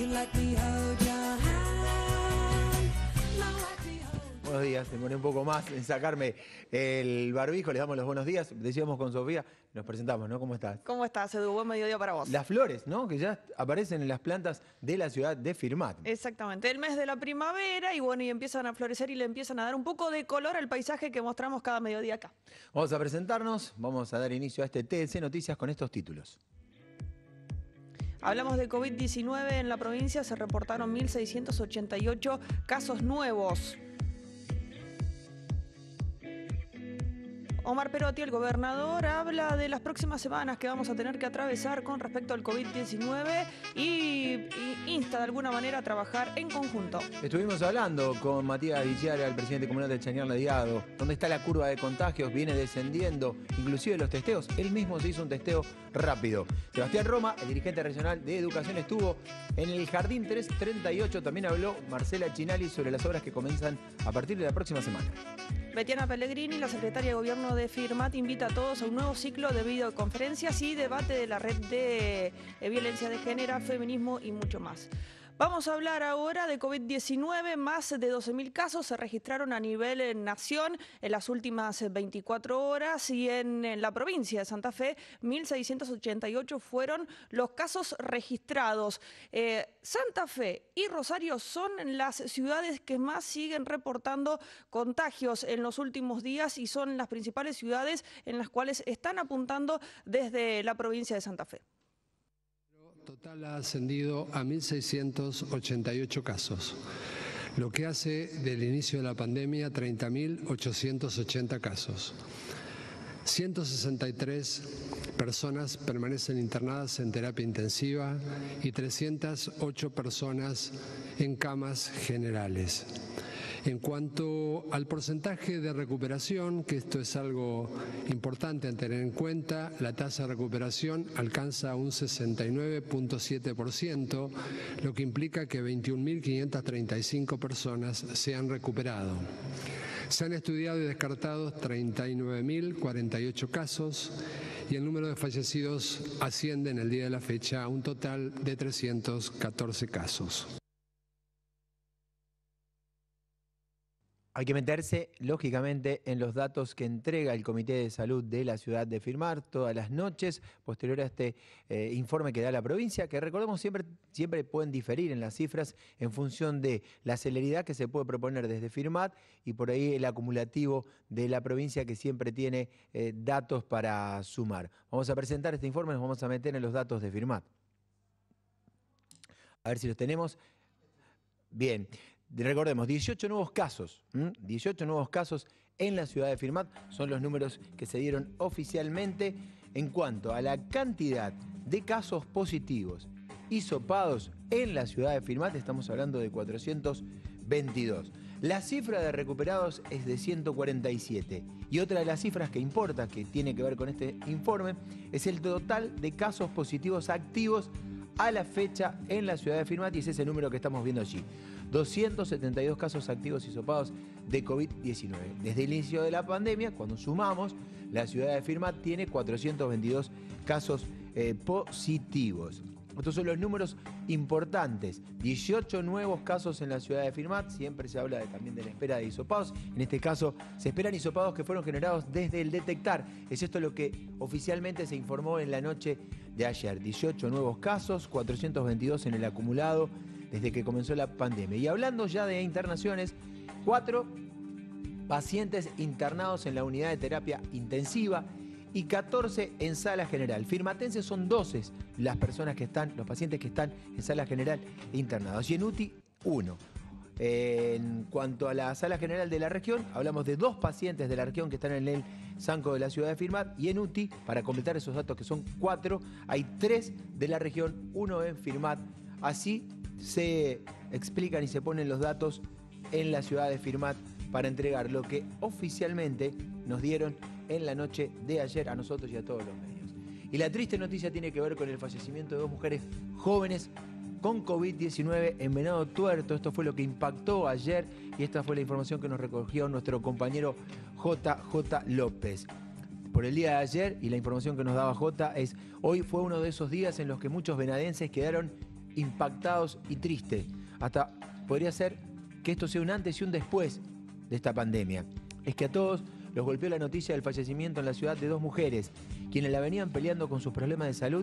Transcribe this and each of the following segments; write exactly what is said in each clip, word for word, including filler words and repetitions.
Buenos días, demoré un poco más en sacarme el barbijo, les damos los buenos días. Decíamos con Sofía, nos presentamos, ¿no? ¿Cómo estás? ¿Cómo estás, Edu? Buen mediodía para vos. Las flores, ¿no? Que ya aparecen en las plantas de la ciudad de Firmat. Exactamente, el mes de la primavera y bueno, y empiezan a florecer y le empiezan a dar un poco de color al paisaje que mostramos cada mediodía acá. Vamos a presentarnos, vamos a dar inicio a este T L C Noticias con estos títulos. Hablamos de COVID diecinueve en la provincia, se reportaron mil seiscientos ochenta y ocho casos nuevos. Omar Perotti, el gobernador, habla de las próximas semanas que vamos a tener que atravesar con respecto al COVID diecinueve y, y insta de alguna manera a trabajar en conjunto. Estuvimos hablando con Matías Viciara, el presidente comunal de Chañar Ladiado, donde está la curva de contagios, viene descendiendo, inclusive los testeos. Él mismo se hizo un testeo rápido. Sebastián Roma, el dirigente regional de Educación, estuvo en el Jardín trescientos treinta y ocho. También habló Marcela Chinali sobre las obras que comienzan a partir de la próxima semana. Betiana Pellegrini, la secretaria de Gobierno de Firmat, invita a todos a un nuevo ciclo de videoconferencias y debate de la red de violencia de género, feminismo y mucho más. Vamos a hablar ahora de COVID diecinueve. Más de doce mil casos se registraron a nivel nación en las últimas veinticuatro horas y en, en la provincia de Santa Fe, mil seiscientos ochenta y ocho fueron los casos registrados. Eh, Santa Fe y Rosario son las ciudades que más siguen reportando contagios en los últimos días y son las principales ciudades en las cuales están apuntando desde la provincia de Santa Fe. Total ha ascendido a mil seiscientos ochenta y ocho casos, lo que hace del inicio de la pandemia treinta mil ochocientos ochenta casos. ciento sesenta y tres personas permanecen internadas en terapia intensiva y trescientas ocho personas en camas generales. En cuanto al porcentaje de recuperación, que esto es algo importante a tener en cuenta, la tasa de recuperación alcanza un sesenta y nueve punto siete por ciento, lo que implica que veintiún mil quinientas treinta y cinco personas se han recuperado. Se han estudiado y descartado treinta y nueve mil cuarenta y ocho casos y el número de fallecidos asciende en el día de la fecha a un total de trescientos catorce casos. Hay que meterse, lógicamente, en los datos que entrega el Comité de Salud de la ciudad de Firmat todas las noches, posterior a este eh, informe que da la provincia, que recordemos siempre, siempre pueden diferir en las cifras en función de la celeridad que se puede proponer desde Firmat y por ahí el acumulativo de la provincia que siempre tiene eh, datos para sumar. Vamos a presentar este informe, nos vamos a meter en los datos de Firmat. A ver si los tenemos. Bien. Recordemos, dieciocho nuevos casos, ¿m? dieciocho nuevos casos en la ciudad de Firmat, son los números que se dieron oficialmente. En cuanto a la cantidad de casos positivos hisopados en la ciudad de Firmat, estamos hablando de cuatrocientos veintidós. La cifra de recuperados es de ciento cuarenta y siete. Y otra de las cifras que importa, que tiene que ver con este informe, es el total de casos positivos activos a la fecha en la ciudad de Firmat, y es ese número que estamos viendo allí. doscientos setenta y dos casos activos hisopados de COVID diecinueve. Desde el inicio de la pandemia, cuando sumamos, la ciudad de Firmat tiene cuatrocientos veintidós casos eh, positivos. Estos son los números importantes. dieciocho nuevos casos en la ciudad de Firmat. Siempre se habla de, también de la espera de hisopados. En este caso, se esperan hisopados que fueron generados desde el detectar. Es esto lo que oficialmente se informó en la noche de ayer. dieciocho nuevos casos, cuatrocientos veintidós en el acumulado desde que comenzó la pandemia. Y hablando ya de internaciones, cuatro pacientes internados en la unidad de terapia intensiva y catorce en sala general. Firmatenses son doce las personas que están, los pacientes que están en sala general internados. Y en U T I, uno. En cuanto a la sala general de la región, hablamos de dos pacientes de la región que están en el Sanco de la ciudad de Firmat. Y en U T I, para completar esos datos que son cuatro, hay tres de la región, uno en Firmat. Así se explican y se ponen los datos en la ciudad de Firmat para entregar lo que oficialmente nos dieron en la noche de ayer a nosotros y a todos los medios. Y la triste noticia tiene que ver con el fallecimiento de dos mujeres jóvenes con COVID diecinueve en Venado Tuerto. Esto fue lo que impactó ayer y esta fue la información que nos recogió nuestro compañero J J López. Por el día de ayer, y la información que nos daba J es, hoy fue uno de esos días en los que muchos venadenses quedaron impactados y tristes. Hasta podría ser que esto sea un antes y un después de esta pandemia. Es que a todos los golpeó la noticia del fallecimiento en la ciudad de dos mujeres, quienes la venían peleando con sus problemas de salud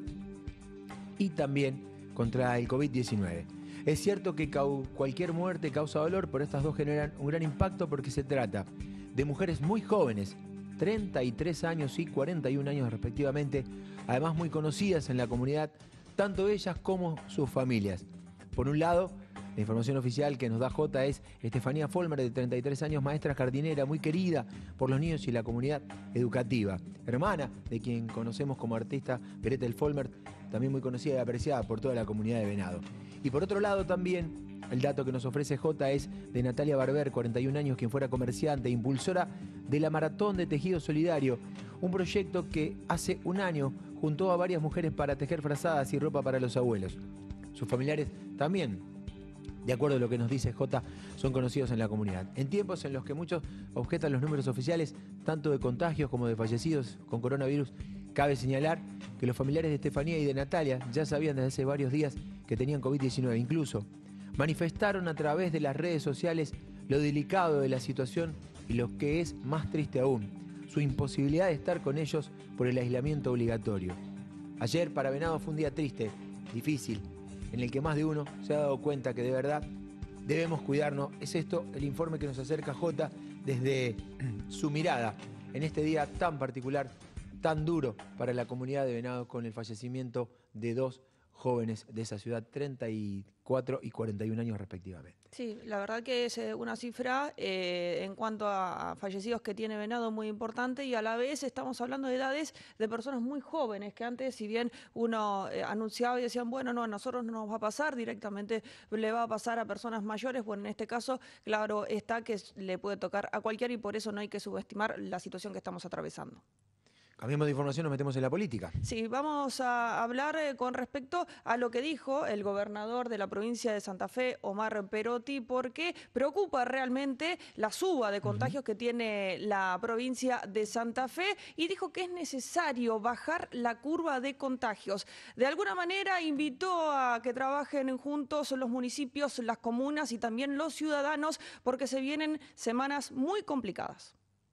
y también contra el COVID diecinueve. Es cierto que cualquier muerte causa dolor, pero estas dos generan un gran impacto porque se trata de mujeres muy jóvenes, treinta y tres años y cuarenta y un años respectivamente, además muy conocidas en la comunidad, tanto ellas como sus familias. Por un lado, la información oficial que nos da Jota es Estefanía Folmer, de treinta y tres años, maestra jardinera, muy querida por los niños y la comunidad educativa. Hermana de quien conocemos como artista Gretel Folmer, también muy conocida y apreciada por toda la comunidad de Venado. Y por otro lado también, el dato que nos ofrece Jota es de Natalia Barber, cuarenta y un años, quien fuera comerciante e impulsora de la Maratón de Tejido Solidario, un proyecto que hace un año juntó a varias mujeres para tejer frazadas y ropa para los abuelos. Sus familiares también, de acuerdo a lo que nos dice Jota, son conocidos en la comunidad. En tiempos en los que muchos objetan los números oficiales, tanto de contagios como de fallecidos con coronavirus, cabe señalar que los familiares de Estefanía y de Natalia ya sabían desde hace varios días que tenían COVID diecinueve. Incluso manifestaron a través de las redes sociales lo delicado de la situación y lo que es más triste aún, su imposibilidad de estar con ellos por el aislamiento obligatorio. Ayer para Venado fue un día triste, difícil, en el que más de uno se ha dado cuenta que de verdad debemos cuidarnos. Es esto el informe que nos acerca Jota desde su mirada en este día tan particular, tan duro para la comunidad de Venado, con el fallecimiento de dos jóvenes de esa ciudad, treinta y cuatro y cuarenta y un años respectivamente. Sí, la verdad que es una cifra eh, en cuanto a fallecidos que tiene Venado muy importante, y a la vez estamos hablando de edades de personas muy jóvenes que antes, si bien uno eh, anunciaba y decían, bueno, no, a nosotros no nos va a pasar, directamente le va a pasar a personas mayores. Bueno, en este caso, claro está que le puede tocar a cualquiera, y por eso no hay que subestimar la situación que estamos atravesando. Cambiemos de información, nos metemos en la política. Sí, vamos a hablar eh, con respecto a lo que dijo el gobernador de la provincia de Santa Fe, Omar Perotti, porque preocupa realmente la suba de contagios uh-huh. que tiene la provincia de Santa Fe, y dijo que es necesario bajar la curva de contagios. De alguna manera invitó a que trabajen juntos los municipios, las comunas y también los ciudadanos, porque se vienen semanas muy complicadas.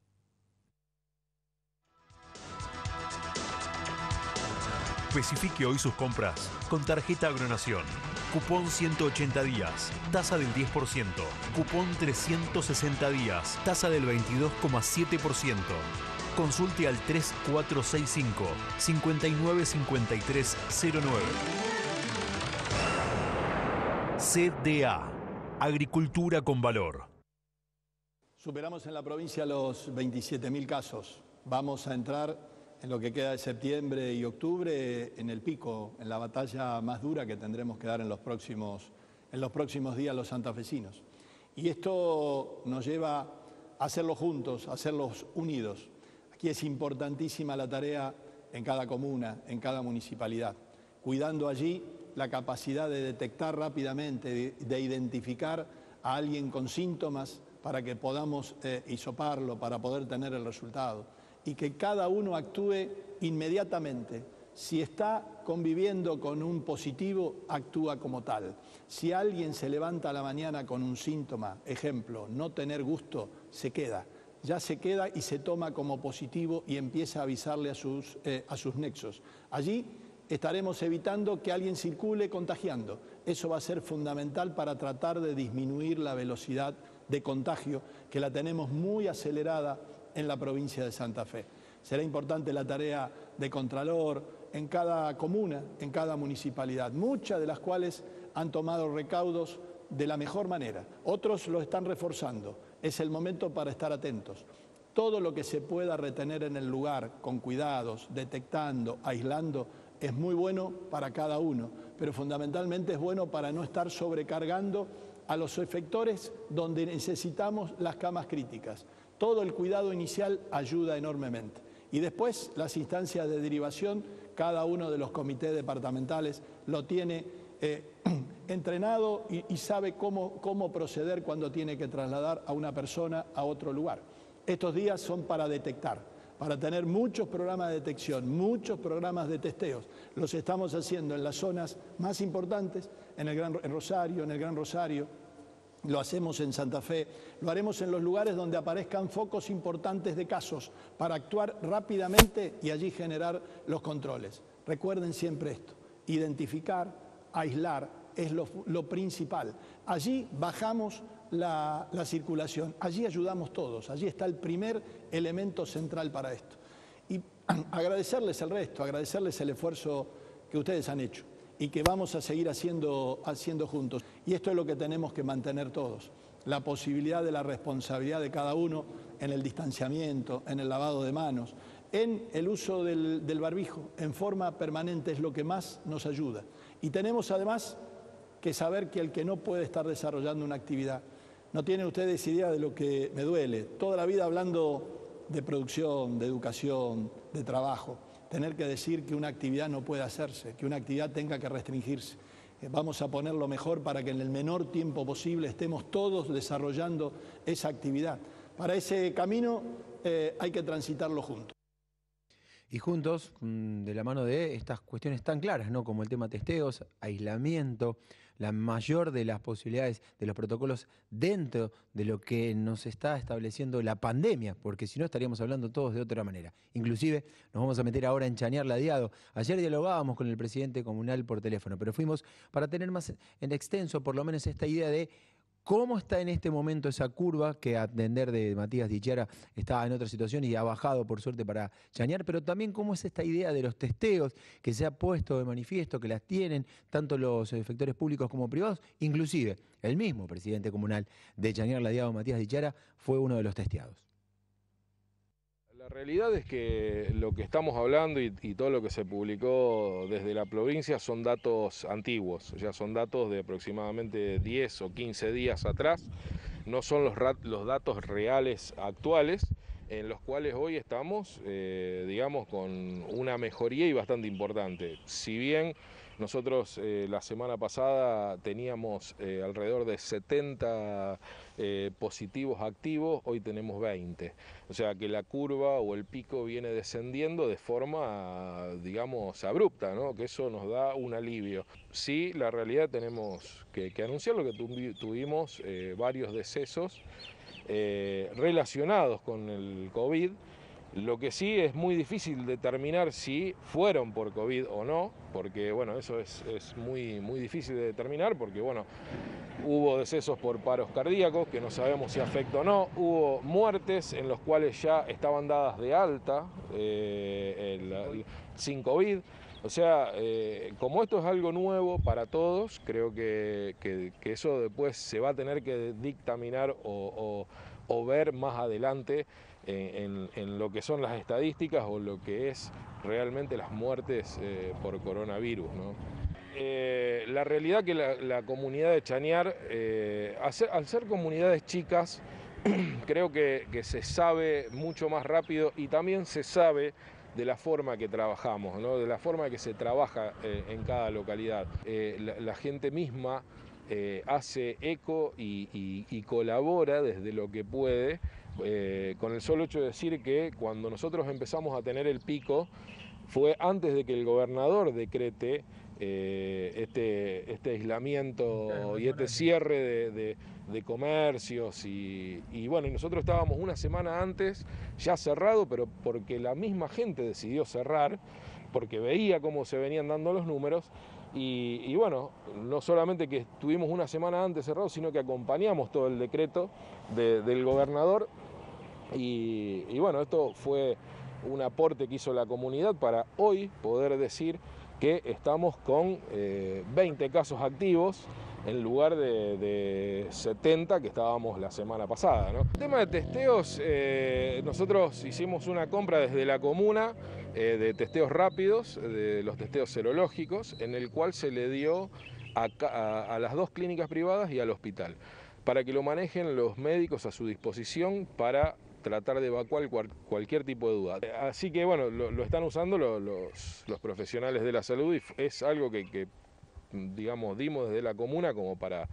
Especifique hoy sus compras con tarjeta Agronación. Cupón ciento ochenta días, tasa del diez por ciento. Cupón trescientos sesenta días, tasa del veintidós coma siete por ciento. Consulte al tres cuatro seis cinco, cinco nueve cinco tres cero nueve. C D A, Agricultura con Valor. Superamos en la provincia los veintisiete mil casos. Vamos a entrar en lo que queda de septiembre y octubre, en el pico, en la batalla más dura que tendremos que dar en los próximos, en los próximos días los santafesinos. Y esto nos lleva a hacerlo juntos, a hacerlos unidos. Aquí es importantísima la tarea en cada comuna, en cada municipalidad, cuidando allí la capacidad de detectar rápidamente, de, de identificar a alguien con síntomas para que podamos eh, hisoparlo, para poder tener el resultado. Y que cada uno actúe inmediatamente. Si está conviviendo con un positivo, actúa como tal. Si alguien se levanta a la mañana con un síntoma, ejemplo, no tener gusto, se queda. Ya se queda y se toma como positivo y empieza a avisarle a sus, eh, a sus nexos. Allí estaremos evitando que alguien circule contagiando. Eso va a ser fundamental para tratar de disminuir la velocidad de contagio, que la tenemos muy acelerada en la provincia de Santa Fe. Será importante la tarea de contralor en cada comuna, en cada municipalidad, muchas de las cuales han tomado recaudos de la mejor manera. Otros lo están reforzando. Es el momento para estar atentos. Todo lo que se pueda retener en el lugar, con cuidados, detectando, aislando, es muy bueno para cada uno, pero fundamentalmente es bueno para no estar sobrecargando a los efectores donde necesitamos las camas críticas. Todo el cuidado inicial ayuda enormemente. Y después las instancias de derivación, cada uno de los comités departamentales lo tiene eh, entrenado y, y sabe cómo, cómo proceder cuando tiene que trasladar a una persona a otro lugar. Estos días son para detectar. para tener muchos programas de detección, muchos programas de testeos. Los estamos haciendo en las zonas más importantes, en el Gran Rosario, en el Gran Rosario, lo hacemos en Santa Fe, lo haremos en los lugares donde aparezcan focos importantes de casos para actuar rápidamente y allí generar los controles. Recuerden siempre esto, identificar, aislar es lo, lo principal. Allí bajamos la, la circulación, allí ayudamos todos, allí está el primer elemento central para esto. Y agradecerles el resto, agradecerles el esfuerzo que ustedes han hecho y que vamos a seguir haciendo, haciendo juntos. Y esto es lo que tenemos que mantener todos, la posibilidad de la responsabilidad de cada uno en el distanciamiento, en el lavado de manos, en el uso del, del barbijo, en forma permanente, es lo que más nos ayuda. Y tenemos además que saber que el que no puede estar desarrollando una actividad, no tienen ustedes idea de lo que me duele, toda la vida hablando de producción, de educación, de trabajo, tener que decir que una actividad no puede hacerse, que una actividad tenga que restringirse. Vamos a poner lo mejor para que en el menor tiempo posible estemos todos desarrollando esa actividad. Para ese camino eh, hay que transitarlo juntos. Y juntos, de la mano de estas cuestiones tan claras, ¿no? Como el tema testeos, aislamiento, la mayor de las posibilidades de los protocolos dentro de lo que nos está estableciendo la pandemia, porque si no estaríamos hablando todos de otra manera. Inclusive nos vamos a meter ahora en Chañar Ladeado. Ayer dialogábamos con el presidente comunal por teléfono, pero fuimos para tener más en extenso por lo menos esta idea de ¿cómo está en este momento esa curva que a entender de Matías Dichiara está en otra situación y ha bajado por suerte para Chañar? Pero también cómo es esta idea de los testeos que se ha puesto de manifiesto, que las tienen tanto los efectores públicos como privados, inclusive el mismo presidente comunal de Chañar Ladeado, Matías Dichiara, fue uno de los testeados. La realidad es que lo que estamos hablando y, y todo lo que se publicó desde la provincia son datos antiguos, ya son datos de aproximadamente diez o quince días atrás, no son los, los datos reales actuales, en los cuales hoy estamos, eh, digamos, con una mejoría y bastante importante. Si bien nosotros eh, la semana pasada teníamos eh, alrededor de setenta eh, positivos activos, hoy tenemos veinte. O sea que la curva o el pico viene descendiendo de forma, digamos, abrupta, ¿no? Que eso nos da un alivio. Sí, la realidad tenemos que, que anunciar lo que tu, tuvimos eh, varios decesos eh, relacionados con el COVID. Lo que sí es muy difícil determinar si fueron por COVID o no, porque bueno, eso es, es muy, muy difícil de determinar, porque bueno, hubo decesos por paros cardíacos, que no sabemos si afecta o no, hubo muertes en los cuales ya estaban dadas de alta eh, el, el, sin COVID. O sea, eh, como esto es algo nuevo para todos, creo que, que, que eso después se va a tener que dictaminar o, o, o ver más adelante En, en lo que son las estadísticas o lo que es realmente las muertes eh, por coronavirus, ¿no? Eh, la realidad que la, la comunidad de Chañar, eh, al, ser, al ser comunidades chicas, creo que, que se sabe mucho más rápido y también se sabe de la forma que trabajamos, ¿no? De la forma que se trabaja eh, en cada localidad. Eh, la, la gente misma eh, hace eco y, y, y colabora desde lo que puede. Eh, con el solo hecho de decir que cuando nosotros empezamos a tener el pico fue antes de que el gobernador decrete eh, este, este aislamiento y este cierre de, de, de comercios y, y bueno, y nosotros estábamos una semana antes ya cerrado, pero porque la misma gente decidió cerrar, porque veía cómo se venían dando los números. Y, y bueno, no solamente que estuvimos una semana antes cerrados, sino que acompañamos todo el decreto de, del gobernador y, y bueno, esto fue un aporte que hizo la comunidad para hoy poder decir que estamos con eh, veinte casos activos en lugar de, de setenta que estábamos la semana pasada, ¿no? El tema de testeos, eh, nosotros hicimos una compra desde la comuna eh, de testeos rápidos, de los testeos serológicos, en el cual se le dio a, a, a las dos clínicas privadas y al hospital, para que lo manejen los médicos a su disposición para tratar de evacuar cual, cualquier tipo de duda. Así que bueno, lo, lo están usando los, los, los profesionales de la salud y es algo que, que digamos, dimos desde la comuna como para,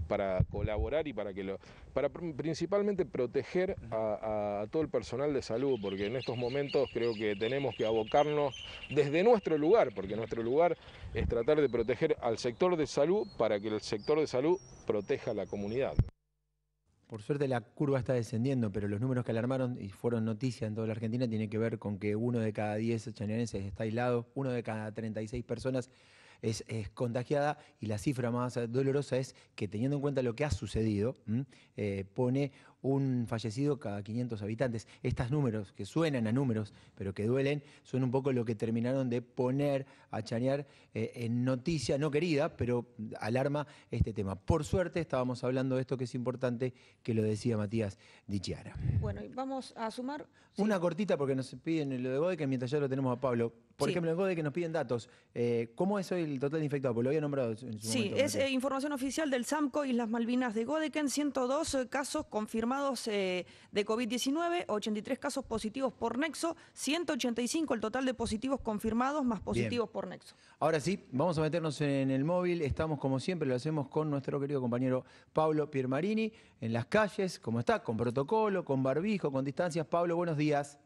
para colaborar y para que lo, para principalmente proteger a, a todo el personal de salud, porque en estos momentos creo que tenemos que abocarnos desde nuestro lugar, porque nuestro lugar es tratar de proteger al sector de salud para que el sector de salud proteja a la comunidad. Por suerte la curva está descendiendo, pero los números que alarmaron y fueron noticia en toda la Argentina tienen que ver con que uno de cada diez chañarenses está aislado, uno de cada treinta y seis personas es, es contagiada, y la cifra más dolorosa es que, teniendo en cuenta lo que ha sucedido, eh, pone un fallecido cada quinientos habitantes. Estos números, que suenan a números, pero que duelen, son un poco lo que terminaron de poner a Chañar eh, en noticia, no querida, pero alarma este tema. Por suerte estábamos hablando de esto que es importante, que lo decía Matías Di Chiara. Bueno, y vamos a sumar... Una sí. cortita, porque nos piden lo de Godeken, mientras ya lo tenemos a Pablo. Por Sí. ejemplo, en Godeken nos piden datos. Eh, ¿Cómo es hoy el total de infectados? Porque lo había nombrado en su momento. Sí, es Matías. eh, información oficial del SAMCO Islas Malvinas de Godeken, ciento dos eh, casos confirmados eh, de COVID diecinueve, ochenta y tres casos positivos por nexo, ciento ochenta y cinco el total de positivos confirmados más positivos Bien. por nexo. Ahora sí, vamos a meternos en el móvil. Estamos, como siempre, lo hacemos con nuestro querido compañero Pablo Piermarini en las calles. ¿Cómo está? Con protocolo, con barbijo, con distancias. Pablo, buenos días.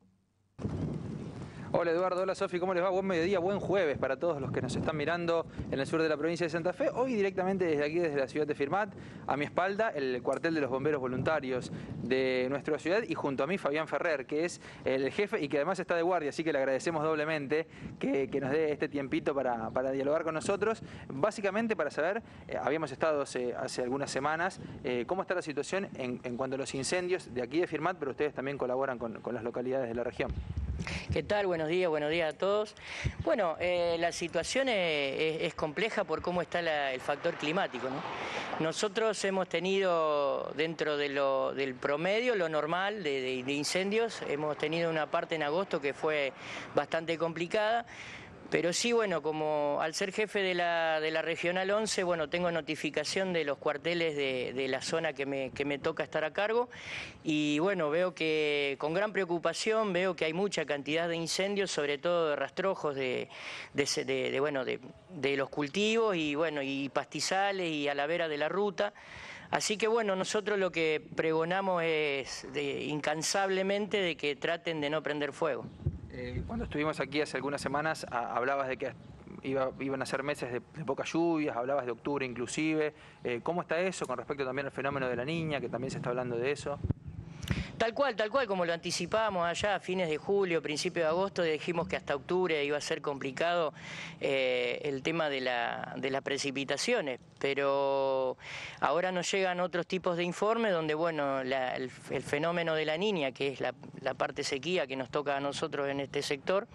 Hola Eduardo, hola Sofi, ¿cómo les va? Buen mediodía, buen jueves para todos los que nos están mirando en el sur de la provincia de Santa Fe. Hoy directamente desde aquí, desde la ciudad de Firmat, a mi espalda el cuartel de los bomberos voluntarios de nuestra ciudad, y junto a mí Fabián Ferrer, que es el jefe y que además está de guardia, así que le agradecemos doblemente que, que nos dé este tiempito para, para dialogar con nosotros. Básicamente para saber, eh, habíamos estado hace, hace algunas semanas, eh, cómo está la situación en, en cuanto a los incendios de aquí de Firmat, pero ustedes también colaboran con, con las localidades de la región. ¿Qué tal? Buenos días, buenos días a todos. Bueno, eh, la situación es, es, es compleja por cómo está la, el factor climático, ¿no? Nosotros hemos tenido dentro de lo, del promedio, lo normal de, de, de incendios, hemos tenido una parte en agosto que fue bastante complicada. Pero sí, bueno, como al ser jefe de la, de la Regional once, bueno, tengo notificación de los cuarteles de, de la zona que me, que me toca estar a cargo, y bueno, veo que con gran preocupación veo que hay mucha cantidad de incendios, sobre todo de rastrojos de, de, de, de, bueno, de, de los cultivos y, bueno, y pastizales y a la vera de la ruta. Así que bueno, nosotros lo que pregonamos es de, incansablemente de que traten de no prender fuego. Eh, cuando estuvimos aquí hace algunas semanas, a, hablabas de que iba, iban a ser meses de, de pocas lluvias, hablabas de octubre inclusive. Eh, ¿Cómo está eso con respecto también al fenómeno de la niña, que también se está hablando de eso? Tal cual, tal cual, como lo anticipábamos allá a fines de julio, principio de agosto, dijimos que hasta octubre iba a ser complicado eh, el tema de, la, de las precipitaciones, pero ahora nos llegan otros tipos de informes donde, bueno, la, el, el fenómeno de la niña, que es la, la parte sequía que nos toca a nosotros en este sector,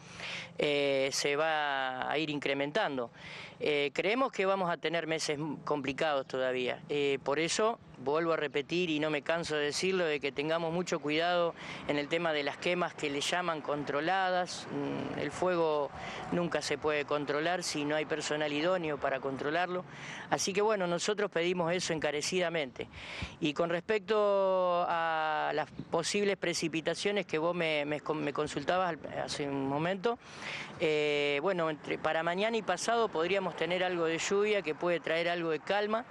eh, se va a ir incrementando. Eh, creemos que vamos a tener meses complicados todavía, eh, por eso vuelvo a repetir y no me canso de decirlo, de que tengamos mucho cuidado en el tema de las quemas que le llaman controladas. El fuego nunca se puede controlar si no hay personal idóneo para controlarlo, así que bueno, nosotros pedimos eso encarecidamente. Y con respecto a las posibles precipitaciones que vos me, me, me consultabas hace un momento, eh, bueno, entre, para mañana y pasado podríamos tener algo de lluvia que puede traer algo de calma,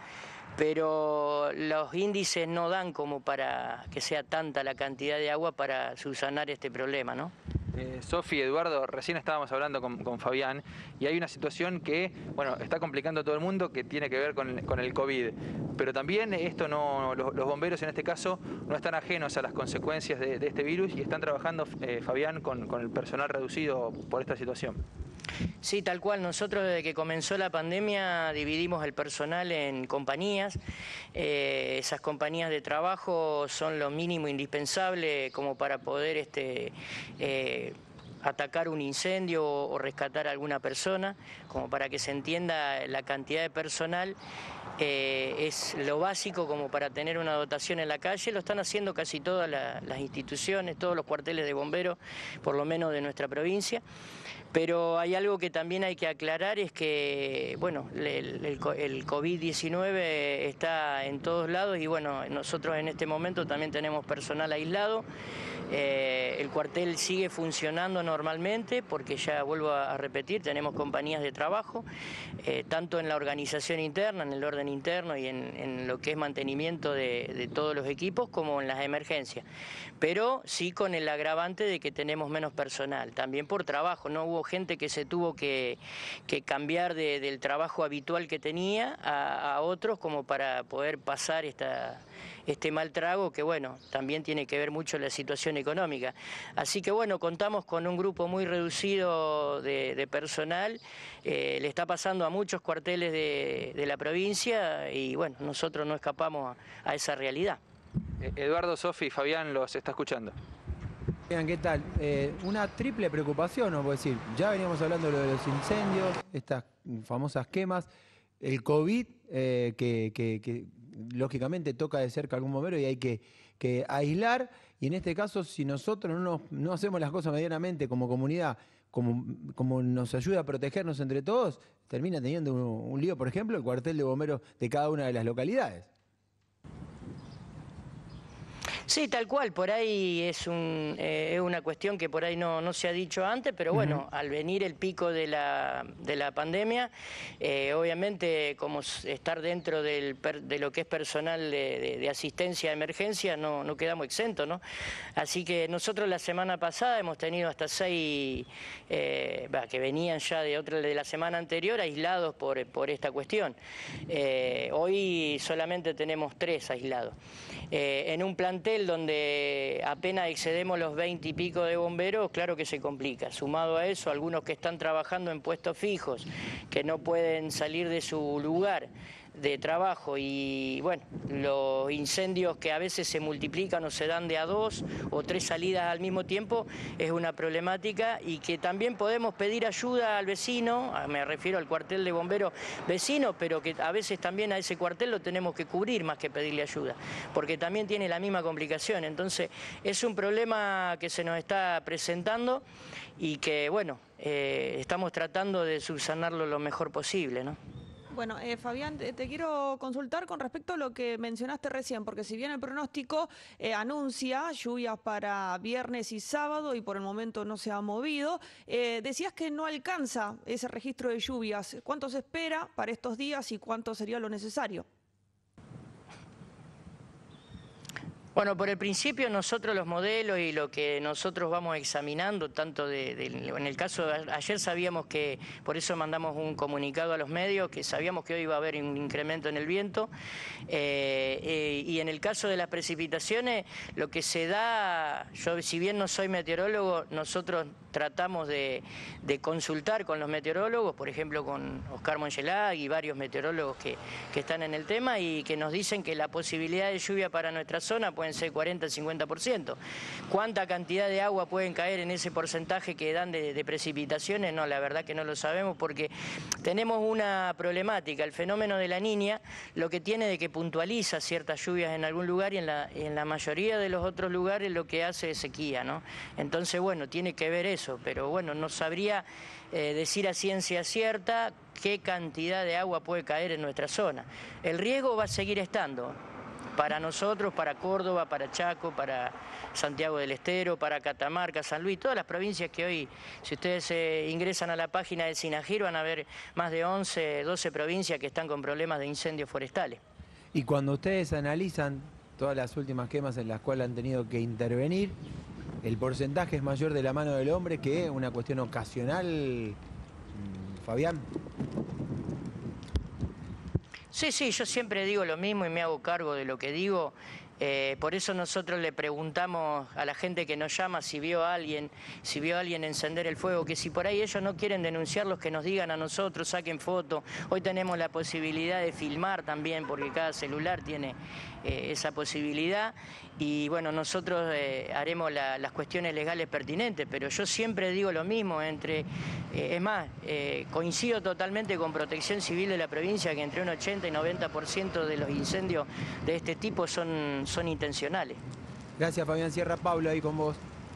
pero los índices no dan como para que sea tanta la cantidad de agua para subsanar este problema, ¿no? Eh, Sofi, Eduardo, recién estábamos hablando con, con Fabián, y hay una situación que, bueno, está complicando a todo el mundo, que tiene que ver con, con el COVID, pero también esto no, los, los bomberos en este caso no están ajenos a las consecuencias de, de este virus, y están trabajando, eh, Fabián, con, con el personal reducido por esta situación. Sí, tal cual. Nosotros desde que comenzó la pandemia dividimos el personal en compañías. Eh, esas compañías de trabajo son lo mínimo indispensable como para poder este, eh, atacar un incendio o, o rescatar a alguna persona, como para que se entienda la cantidad de personal. Eh, es lo básico como para tener una dotación en la calle. Lo están haciendo casi todas la, las instituciones, todos los cuarteles de bomberos, por lo menos de nuestra provincia. Pero hay algo que también hay que aclarar, es que bueno, el, el, el COVID diecinueve está en todos lados, y bueno, nosotros en este momento también tenemos personal aislado. Eh, el cuartel sigue funcionando normalmente porque, ya vuelvo a repetir, tenemos compañías de trabajo trabajo, eh, tanto en la organización interna, en el orden interno y en, en lo que es mantenimiento de, de todos los equipos, como en las emergencias. Pero sí con el agravante de que tenemos menos personal, también por trabajo, ¿no? Hubo gente que se tuvo que, que cambiar de, del trabajo habitual que tenía a, a otros como para poder pasar esta... este mal trago que, bueno, también tiene que ver mucho la situación económica. Así que, bueno, contamos con un grupo muy reducido de, de personal, eh, le está pasando a muchos cuarteles de, de la provincia y, bueno, nosotros no escapamos a, a esa realidad. Eduardo, Sofi, Fabián los está escuchando. Vean, ¿qué tal? Eh, una triple preocupación, ¿no? Puedo decir, ya veníamos hablando de lo de los incendios, estas famosas quemas, el COVID, eh, que... que, que lógicamente toca de cerca algún bombero y hay que, que aislar, y en este caso si nosotros no, nos, no hacemos las cosas medianamente como comunidad, como, como nos ayuda a protegernos entre todos, termina teniendo un, un lío, por ejemplo, el cuartel de bomberos de cada una de las localidades. Sí, tal cual, por ahí es, un, eh, es una cuestión que por ahí no, no se ha dicho antes, pero bueno, uh-huh. Al venir el pico de la, de la pandemia, eh, obviamente como estar dentro del, de lo que es personal de, de, de asistencia a emergencia, no, no quedamos exentos, ¿no? Así que nosotros la semana pasada hemos tenido hasta seis eh, bah, que venían ya de otra de la semana anterior aislados por, por esta cuestión. Eh, hoy solamente tenemos tres aislados. Eh, en un plantel donde apenas excedemos los veinte y pico de bomberos, claro que se complica. Sumado a eso, algunos que están trabajando en puestos fijos, que no pueden salir de su lugar de trabajo y, bueno, los incendios que a veces se multiplican o se dan de a dos o tres salidas al mismo tiempo, es una problemática y que también podemos pedir ayuda al vecino, me refiero al cuartel de bomberos vecino, pero que a veces también a ese cuartel lo tenemos que cubrir más que pedirle ayuda, porque también tiene la misma complicación. Entonces es un problema que se nos está presentando y que, bueno, eh, estamos tratando de subsanarlo lo mejor posible, ¿no? Bueno, eh, Fabián, te, te quiero consultar con respecto a lo que mencionaste recién, porque si bien el pronóstico eh, anuncia lluvias para viernes y sábado y por el momento no se ha movido, eh, decías que no alcanza ese registro de lluvias. ¿Cuánto se espera para estos días y cuánto sería lo necesario? Bueno, por el principio nosotros los modelos y lo que nosotros vamos examinando, tanto de, de, en el caso de ayer sabíamos que, por eso mandamos un comunicado a los medios, que sabíamos que hoy iba a haber un incremento en el viento, eh, eh, y en el caso de las precipitaciones, lo que se da, yo si bien no soy meteorólogo, nosotros tratamos de, de consultar con los meteorólogos, por ejemplo con Oscar Mongelag y varios meteorólogos que, que están en el tema y que nos dicen que la posibilidad de lluvia para nuestra zona pueden ser cuarenta al cincuenta por ciento. ¿Cuánta cantidad de agua pueden caer en ese porcentaje que dan de, de precipitaciones? No, la verdad que no lo sabemos porque tenemos una problemática. El fenómeno de la Niña lo que tiene de que puntualiza ciertas lluvias en algún lugar y en la, en la mayoría de los otros lugares lo que hace es sequía, ¿no? Entonces, bueno, tiene que ver eso. Pero bueno, no sabría eh, decir a ciencia cierta qué cantidad de agua puede caer en nuestra zona. El riesgo va a seguir estando para nosotros, para Córdoba, para Chaco, para Santiago del Estero, para Catamarca, San Luis, todas las provincias que hoy, si ustedes eh, ingresan a la página del SINAGIR, van a ver más de once, doce provincias que están con problemas de incendios forestales. Y cuando ustedes analizan todas las últimas quemas en las cuales han tenido que intervenir, el porcentaje es mayor de la mano del hombre que una cuestión ocasional, Fabián. Sí, sí, yo siempre digo lo mismo y me hago cargo de lo que digo. Eh, por eso nosotros le preguntamos a la gente que nos llama si vio a alguien, si vio a alguien encender el fuego, que si por ahí ellos no quieren denunciarlos, que nos digan a nosotros, saquen fotos. Hoy tenemos la posibilidad de filmar también, porque cada celular tiene eh, esa posibilidad. Y bueno, nosotros eh, haremos la, las cuestiones legales pertinentes, pero yo siempre digo lo mismo, entre, eh, es más, eh, coincido totalmente con Protección Civil de la provincia, que entre un ochenta y noventa por ciento de los incendios de este tipo son son intencionales. Gracias, Fabián Sierra. Pablo, ahí con vos.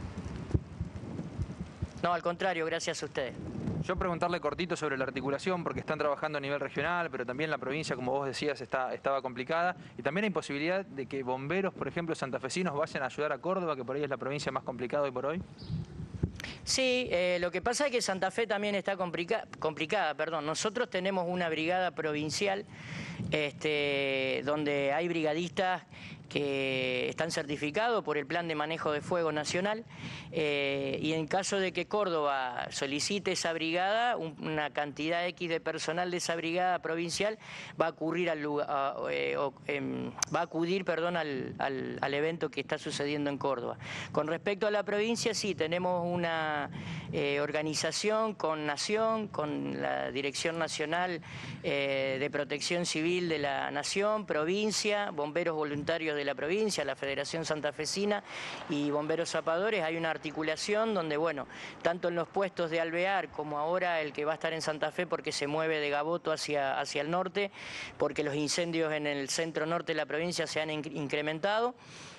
No, al contrario, gracias a ustedes. Yo preguntarle cortito sobre la articulación, porque están trabajando a nivel regional, pero también la provincia, como vos decías, está, estaba complicada. Y también hay posibilidad de que bomberos, por ejemplo, santafesinos, vayan a ayudar a Córdoba, que por ahí es la provincia más complicada hoy por hoy. Sí, eh, lo que pasa es que Santa Fe también está complica complicada. Perdón. Nosotros tenemos una brigada provincial este, donde hay brigadistas que están certificados por el Plan de Manejo de Fuego Nacional eh, y en caso de que Córdoba solicite esa brigada, un, una cantidad X de personal de esa brigada provincial va a acudir al lugar, a, eh, o, eh, va a acudir, perdón, al, al, al evento que está sucediendo en Córdoba. Con respecto a la provincia, sí, tenemos una eh, organización con Nación, con la Dirección Nacional eh, de Protección Civil de la Nación, provincia, bomberos voluntarios de la provincia, la Federación Santafesina y bomberos zapadores. Hay una articulación donde, bueno, tanto en los puestos de Alvear como ahora el que va a estar en Santa Fe porque se mueve de Gaboto hacia, hacia el norte, porque los incendios en el centro norte de la provincia se han incrementado.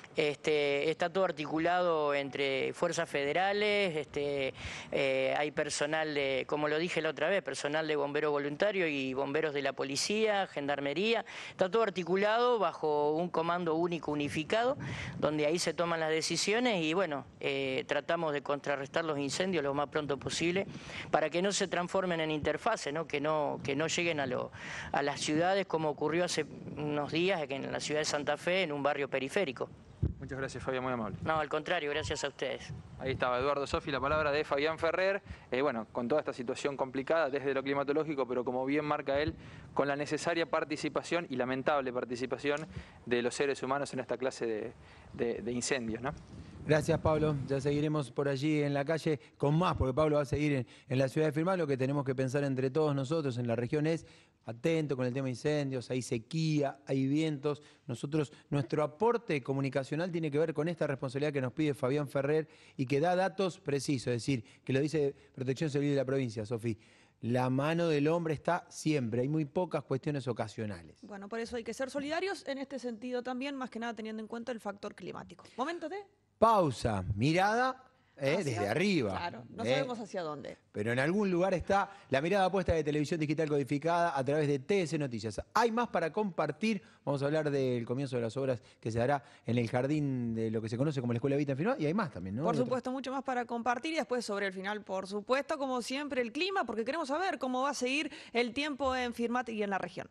Este, está todo articulado entre fuerzas federales, este, eh, hay personal de, como lo dije la otra vez, personal de bomberos voluntarios y bomberos de la policía, gendarmería, está todo articulado bajo un comando único unificado, donde ahí se toman las decisiones y bueno, eh, tratamos de contrarrestar los incendios lo más pronto posible para que no se transformen en interfaces, ¿no? Que no, que no lleguen a, lo, a las ciudades como ocurrió hace unos días en la ciudad de Santa Fe, en un barrio periférico. Muchas gracias, Fabián, muy amable. No, al contrario, gracias a ustedes. Ahí estaba Eduardo Soffi, la palabra de Fabián Ferrer, eh, bueno, con toda esta situación complicada desde lo climatológico, pero como bien marca él, con la necesaria participación y lamentable participación de los seres humanos en esta clase de, de, de incendios, ¿no? Gracias, Pablo. Ya seguiremos por allí en la calle con más, porque Pablo va a seguir en, en la ciudad de Firmat. Lo que tenemos que pensar entre todos nosotros en la región es atento con el tema de incendios, hay sequía, hay vientos. Nosotros, nuestro aporte comunicacional tiene que ver con esta responsabilidad que nos pide Fabián Ferrer y que da datos precisos, es decir, que lo dice Protección Civil de la provincia, Sofí. La mano del hombre está siempre, hay muy pocas cuestiones ocasionales. Bueno, por eso hay que ser solidarios en este sentido también, más que nada teniendo en cuenta el factor climático. Momento de... Pausa, mirada eh, Hacia- desde arriba. Claro, no eh. sabemos hacia dónde. Pero en algún lugar está la mirada puesta de Televisión Digital Codificada a través de T S Noticias. Hay más para compartir. Vamos a hablar del comienzo de las obras que se dará en el jardín de lo que se conoce como la Escuela Vita en Firmat. Y hay más también, ¿no? Por De otro- supuesto, mucho más para compartir y después sobre el final, por supuesto, como siempre, el clima, porque queremos saber cómo va a seguir el tiempo en Firmat y en la región.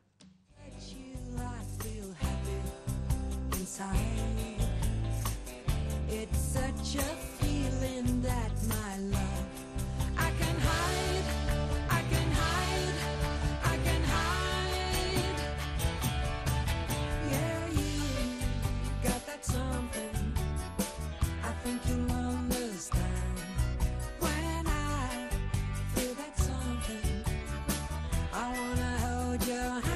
It's such a feeling that my love I can hide, I can hide, I can hide. Yeah, you got that something I think you'll understand. When I feel that something, I wanna hold your hand.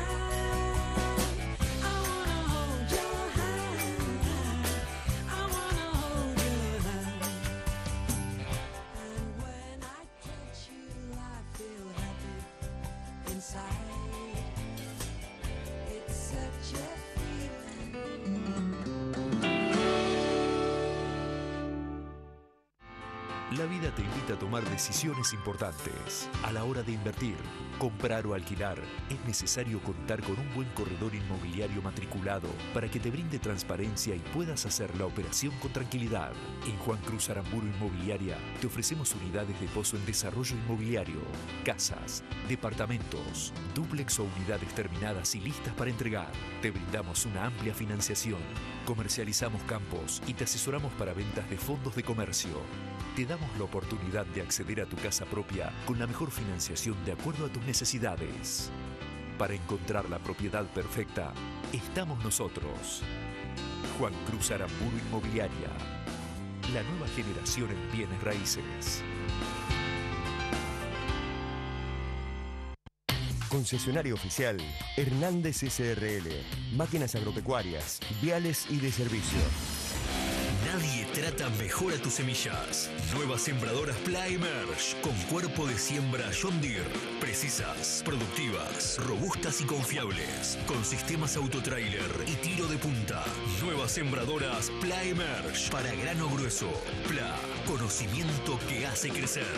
La vida te invita a tomar decisiones importantes. A la hora de invertir, comprar o alquilar, es necesario contar con un buen corredor inmobiliario matriculado para que te brinde transparencia y puedas hacer la operación con tranquilidad. En Juan Cruz Aramburu Inmobiliaria te ofrecemos unidades de pozo en desarrollo inmobiliario, casas, departamentos, dúplex o unidades terminadas y listas para entregar. Te brindamos una amplia financiación, comercializamos campos y te asesoramos para ventas de fondos de comercio. Te damos la oportunidad de acceder a tu casa propia con la mejor financiación de acuerdo a tus necesidades. Para encontrar la propiedad perfecta, estamos nosotros. Juan Cruz Aramburu Inmobiliaria. La nueva generación en bienes raíces. Concesionario oficial Hernández S R L. Máquinas agropecuarias, viales y de servicio. Nadie trata mejor a tus semillas. Nuevas sembradoras Plymerge con cuerpo de siembra John Deere. Precisas, productivas, robustas y confiables. Con sistemas autotrailer y tiro de punta. Nuevas sembradoras Plymerge para grano grueso. Pla, conocimiento que hace crecer.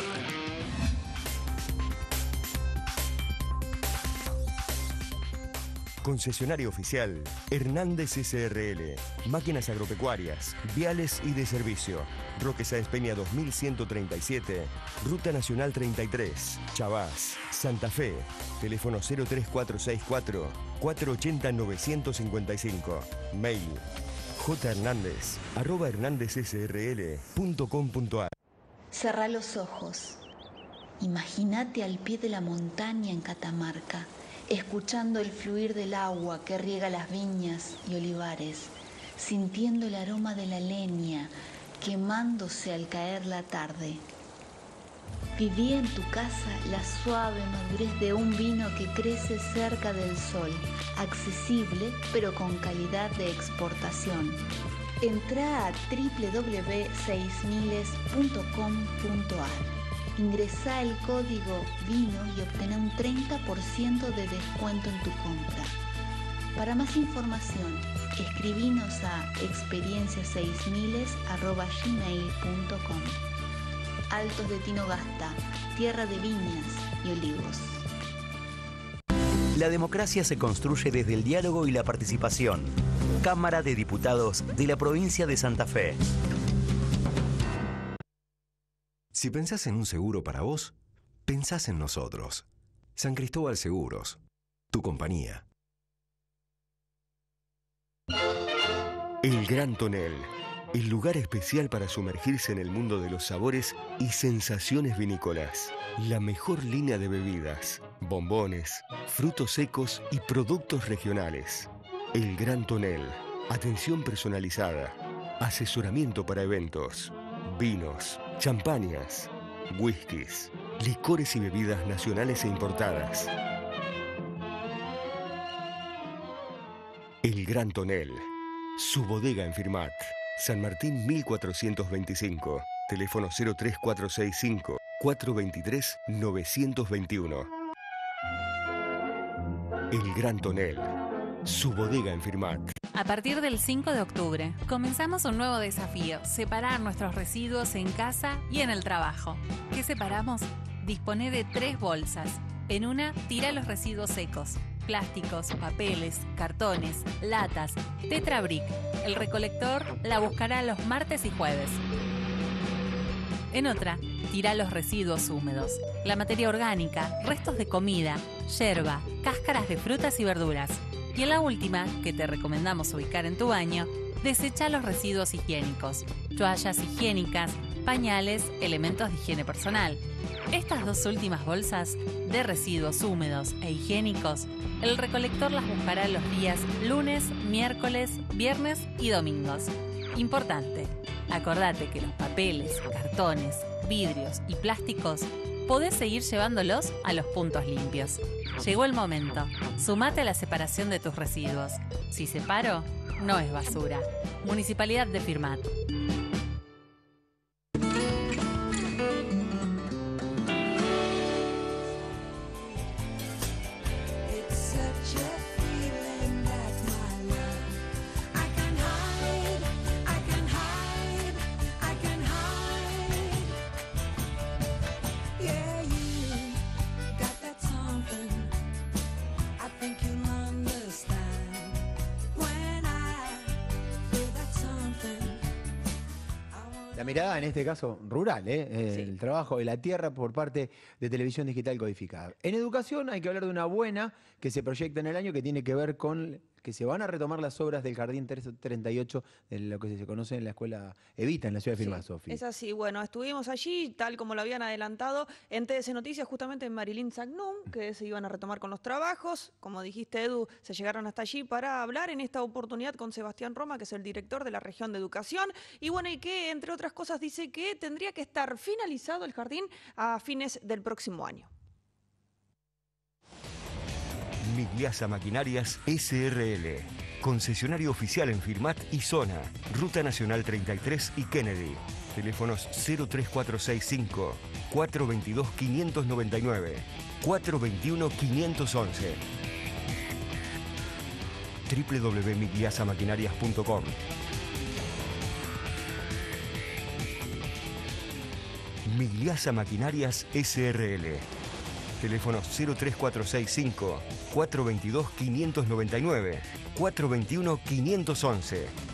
Concesionario oficial Hernández S R L. Máquinas agropecuarias, viales y de servicio. Roque Sáenz Peña dos mil ciento treinta y siete, Ruta Nacional treinta y tres, Chavás, Santa Fe. Teléfono cero tres cuatro seis cuatro, cuatro ocho cero, nueve cinco cinco. Mail jhernández arroba hernándezsrl punto com punto ar. Cerrá los ojos. Imagínate al pie de la montaña en Catamarca, escuchando el fluir del agua que riega las viñas y olivares, sintiendo el aroma de la leña quemándose al caer la tarde. Viví en tu casa la suave madurez de un vino que crece cerca del sol, accesible pero con calidad de exportación. Entrá a doble u doble u doble u punto seis miles punto com punto ar. Ingresá el código VINO y obtené un treinta por ciento de descuento en tu compra. Para más información, escribinos a experiencia seis miles arroba gmail punto com. Altos de Tinogasta, tierra de viñas y olivos. La democracia se construye desde el diálogo y la participación. Cámara de Diputados de la provincia de Santa Fe. Si pensás en un seguro para vos, pensás en nosotros. San Cristóbal Seguros, tu compañía. El Gran Tonel, el lugar especial para sumergirse en el mundo de los sabores y sensaciones vinícolas. La mejor línea de bebidas, bombones, frutos secos y productos regionales. El Gran Tonel, atención personalizada, asesoramiento para eventos, vinos, champañas, whiskies, licores y bebidas nacionales e importadas. El Gran Tonel, su bodega en Firmat, San Martín mil cuatrocientos veinticinco, teléfono cero tres cuatro seis cinco, cuatro dos tres, nueve dos uno. El Gran Tonel, su bodega en Firmat. A partir del cinco de octubre, comenzamos un nuevo desafío: separar nuestros residuos en casa y en el trabajo. ¿Qué separamos? Disponé de tres bolsas. En una, tira los residuos secos: plásticos, papeles, cartones, latas, Tetrabric. El recolector la buscará los martes y jueves. En otra, tira los residuos húmedos: la materia orgánica, restos de comida, yerba, cáscaras de frutas y verduras. Y en la última, que te recomendamos ubicar en tu baño, desecha los residuos higiénicos: toallas higiénicas, pañales, elementos de higiene personal. Estas dos últimas bolsas, de residuos húmedos e higiénicos, el recolector las buscará los días lunes, miércoles, viernes y domingos. Importante, acordate que los papeles, cartones, vidrios y plásticos podés seguir llevándolos a los puntos limpios. Llegó el momento. Sumate a la separación de tus residuos. Si separo, no es basura. Municipalidad de Firmat. La mirada, en este caso, rural, ¿eh? Eh, Sí. El trabajo de la tierra por parte de Televisión Digital Codificada. En educación hay que hablar de una buena que se proyecta en el año, que tiene que ver con que se van a retomar las obras del Jardín treinta y ocho, de lo que se conoce en la escuela Evita, en la ciudad de Firmat, Sofi. Es así, bueno, estuvimos allí, tal como lo habían adelantado en T D C Noticias, justamente en Marilyn Sagnum, que se iban a retomar con los trabajos. Como dijiste, Edu, se llegaron hasta allí para hablar en esta oportunidad con Sebastián Roma, que es el director de la región de educación. Y bueno, y que, entre otras cosas, dice que tendría que estar finalizado el jardín a fines del próximo año. Migliasa Maquinarias S R L, concesionario oficial en Firmat y Zona, Ruta Nacional treinta y tres y Kennedy. Teléfonos cero tres cuatro seis cinco, cuatro dos dos, cinco nueve nueve, cuatro dos uno, cinco uno uno. doble u doble u doble u punto migliasa maquinarias punto com. Migliasa Maquinarias S R L. Teléfono cero tres cuatro seis cinco, cuatro dos dos, cinco nueve nueve, cuatro dos uno, cinco uno uno.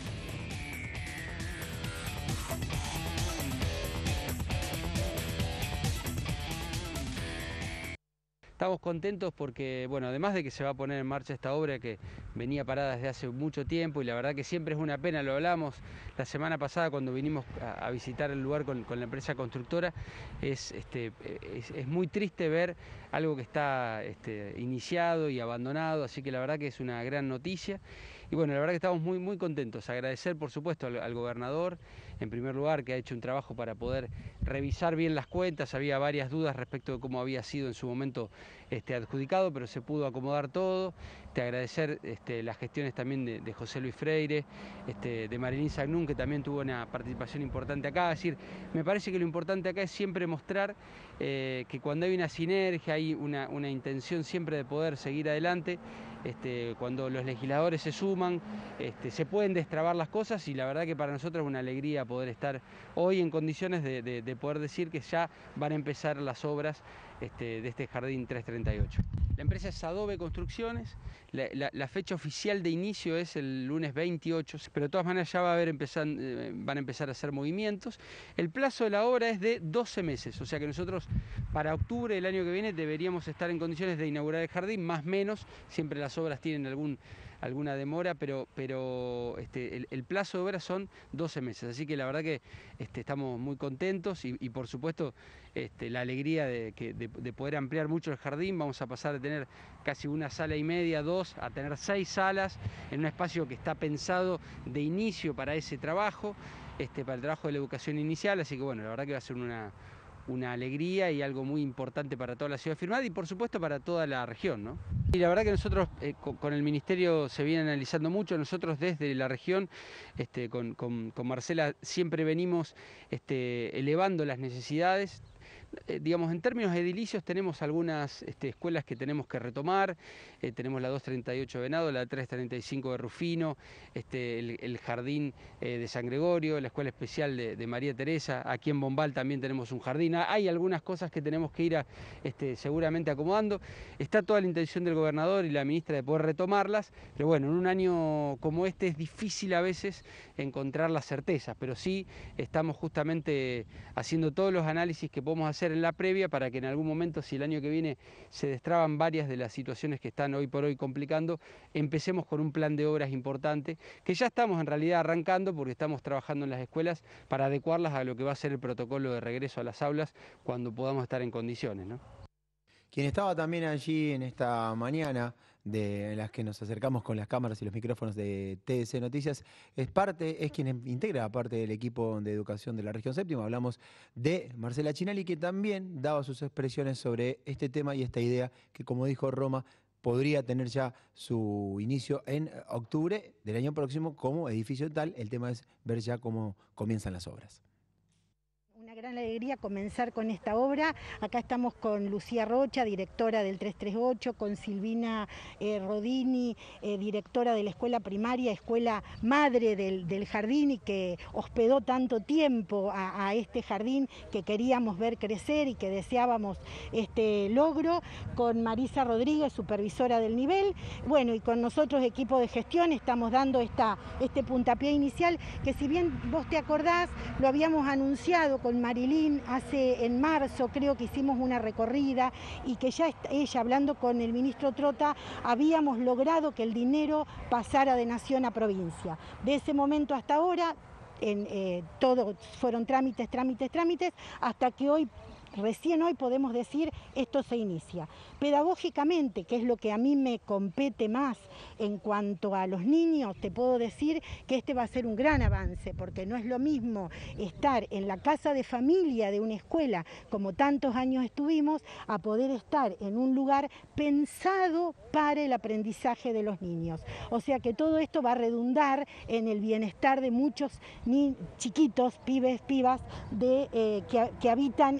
Estamos contentos porque, bueno, además de que se va a poner en marcha esta obra que venía parada desde hace mucho tiempo y la verdad que siempre es una pena, lo hablamos la semana pasada cuando vinimos a, a visitar el lugar con, con la empresa constructora, es, este, es, es muy triste ver algo que está este, iniciado y abandonado, así que la verdad que es una gran noticia. Y bueno, la verdad que estamos muy, muy contentos. Agradecer, por supuesto, al, al gobernador, en primer lugar, que ha hecho un trabajo para poder revisar bien las cuentas. Había varias dudas respecto de cómo había sido en su momento este, adjudicado, pero se pudo acomodar todo. Te agradecer este, las gestiones también de, de José Luis Freire, este, de Marilyn Sagnún, que también tuvo una participación importante acá. Es decir, me parece que lo importante acá es siempre mostrar eh, que cuando hay una sinergia, hay una, una intención siempre de poder seguir adelante. Este, cuando los legisladores se suman, este, se pueden destrabar las cosas y la verdad que para nosotros es una alegría poder estar hoy en condiciones de, de, de poder decir que ya van a empezar las obras este, de este jardín trescientos treinta y ocho. La empresa es Adobe Construcciones, la, la, la fecha oficial de inicio es el lunes veintiocho, pero de todas maneras ya va a haber empezar, eh, van a empezar a hacer movimientos. El plazo de la obra es de doce meses, o sea que nosotros para octubre del año que viene deberíamos estar en condiciones de inaugurar el jardín, más o menos, siempre las obras tienen algún... alguna demora, pero, pero este, el, el plazo de obra son doce meses, así que la verdad que este, estamos muy contentos y, y por supuesto este, la alegría de, que, de, de poder ampliar mucho el jardín. Vamos a pasar de tener casi una sala y media, dos, a tener seis salas en un espacio que está pensado de inicio para ese trabajo, este, para el trabajo de la educación inicial, así que bueno, la verdad que va a ser una... una alegría y algo muy importante para toda la ciudad de Firmat y por supuesto para toda la región, ¿no? Y la verdad que nosotros eh, con, con el Ministerio se viene analizando mucho, nosotros desde la región, este, con, con, con Marcela siempre venimos este, elevando las necesidades. Eh, digamos, en términos edilicios tenemos algunas este, escuelas que tenemos que retomar, eh, tenemos la doscientos treinta y ocho de Venado, la trescientos treinta y cinco de Rufino, este, el, el jardín eh, de San Gregorio, la escuela especial de, de María Teresa, aquí en Bombal también tenemos un jardín. Hay algunas cosas que tenemos que ir a, este, seguramente acomodando. Está toda la intención del gobernador y la ministra de poder retomarlas, pero bueno, en un año como este es difícil a veces encontrar las certezas, pero sí estamos justamente haciendo todos los análisis que podemos hacer en la previa para que en algún momento, si el año que viene se destraban varias de las situaciones que están hoy por hoy complicando, empecemos con un plan de obras importante, que ya estamos en realidad arrancando porque estamos trabajando en las escuelas para adecuarlas a lo que va a ser el protocolo de regreso a las aulas cuando podamos estar en condiciones, ¿no? Quien estaba también allí en esta mañana, de las que nos acercamos con las cámaras y los micrófonos de T D C Noticias, es parte, es quien integra parte del equipo de educación de la región séptima. Hablamos de Marcela Chinali, que también daba sus expresiones sobre este tema y esta idea que, como dijo Roma, podría tener ya su inicio en octubre del año próximo como edificio tal. El tema es ver ya cómo comienzan las obras. Una gran alegría comenzar con esta obra. Acá estamos con Lucía Rocha, directora del trescientos treinta y ocho, con Silvina eh, Rodini, eh, directora de la escuela primaria, escuela madre del, del jardín y que hospedó tanto tiempo a, a este jardín que queríamos ver crecer y que deseábamos este logro, con Marisa Rodríguez, supervisora del nivel, bueno, y con nosotros equipo de gestión estamos dando esta, este puntapié inicial que, si bien vos te acordás, lo habíamos anunciado con Marilyn hace en marzo, creo que hicimos una recorrida y que ya está, ella hablando con el ministro Trota, habíamos logrado que el dinero pasara de nación a provincia. De ese momento hasta ahora, en, eh, todo fueron trámites, trámites, trámites, hasta que hoy, recién hoy podemos decir, esto se inicia. Pedagógicamente, que es lo que a mí me compete más en cuanto a los niños, te puedo decir que este va a ser un gran avance, porque no es lo mismo estar en la casa de familia de una escuela, como tantos años estuvimos, a poder estar en un lugar pensado para el aprendizaje de los niños. O sea que todo esto va a redundar en el bienestar de muchos ni chiquitos, pibes, pibas, de, eh, que, que habitan este lugar.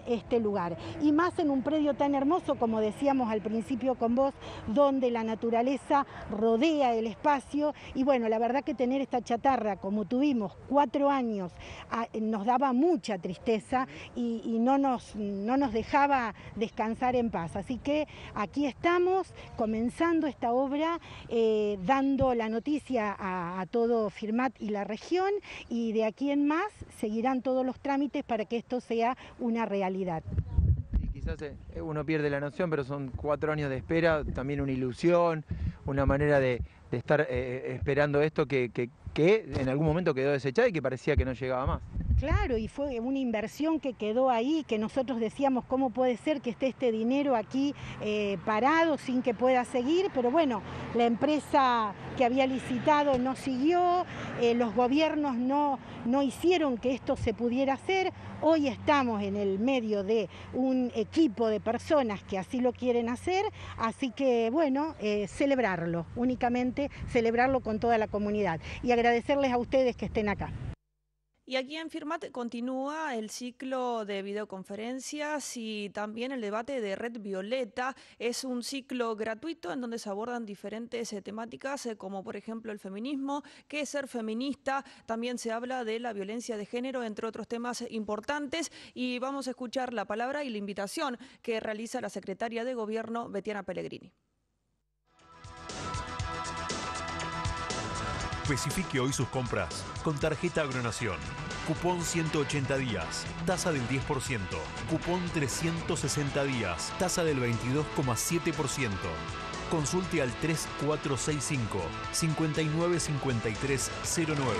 lugar. Y más en un predio tan hermoso, como decíamos al principio con vos, donde la naturaleza rodea el espacio. Y bueno, la verdad que tener esta chatarra como tuvimos cuatro años a, nos daba mucha tristeza y, y no, nos, no nos dejaba descansar en paz. Así que aquí estamos comenzando esta obra, eh, dando la noticia a, a todo Firmat y la región, y de aquí en más seguirán todos los trámites para que esto sea una realidad. Y quizás eh, uno pierde la noción, pero son cuatro años de espera, también una ilusión, una manera de, de estar eh, esperando esto que, que, que en algún momento quedó desechada y que parecía que no llegaba más. Claro, y fue una inversión que quedó ahí, que nosotros decíamos cómo puede ser que esté este dinero aquí eh, parado sin que pueda seguir, pero bueno, la empresa que había licitado no siguió, eh, los gobiernos no, no hicieron que esto se pudiera hacer. Hoy estamos en el medio de un equipo de personas que así lo quieren hacer, así que bueno, eh, celebrarlo, únicamente celebrarlo con toda la comunidad y agradecerles a ustedes que estén acá. Y aquí en Firmat continúa el ciclo de videoconferencias y también el debate de Red Violeta. Es un ciclo gratuito en donde se abordan diferentes eh, temáticas, eh, como por ejemplo el feminismo, qué es ser feminista. También se habla de la violencia de género, entre otros temas eh, importantes. Y vamos a escuchar la palabra y la invitación que realiza la secretaria de Gobierno, Betiana Pellegrini. Especifique hoy sus compras con tarjeta Agronación. Cupón ciento ochenta días, tasa del diez por ciento. Cupón trescientos sesenta días, tasa del veintidós coma siete por ciento. Consulte al tres cuatro seis cinco, cinco nueve cinco tres cero nueve.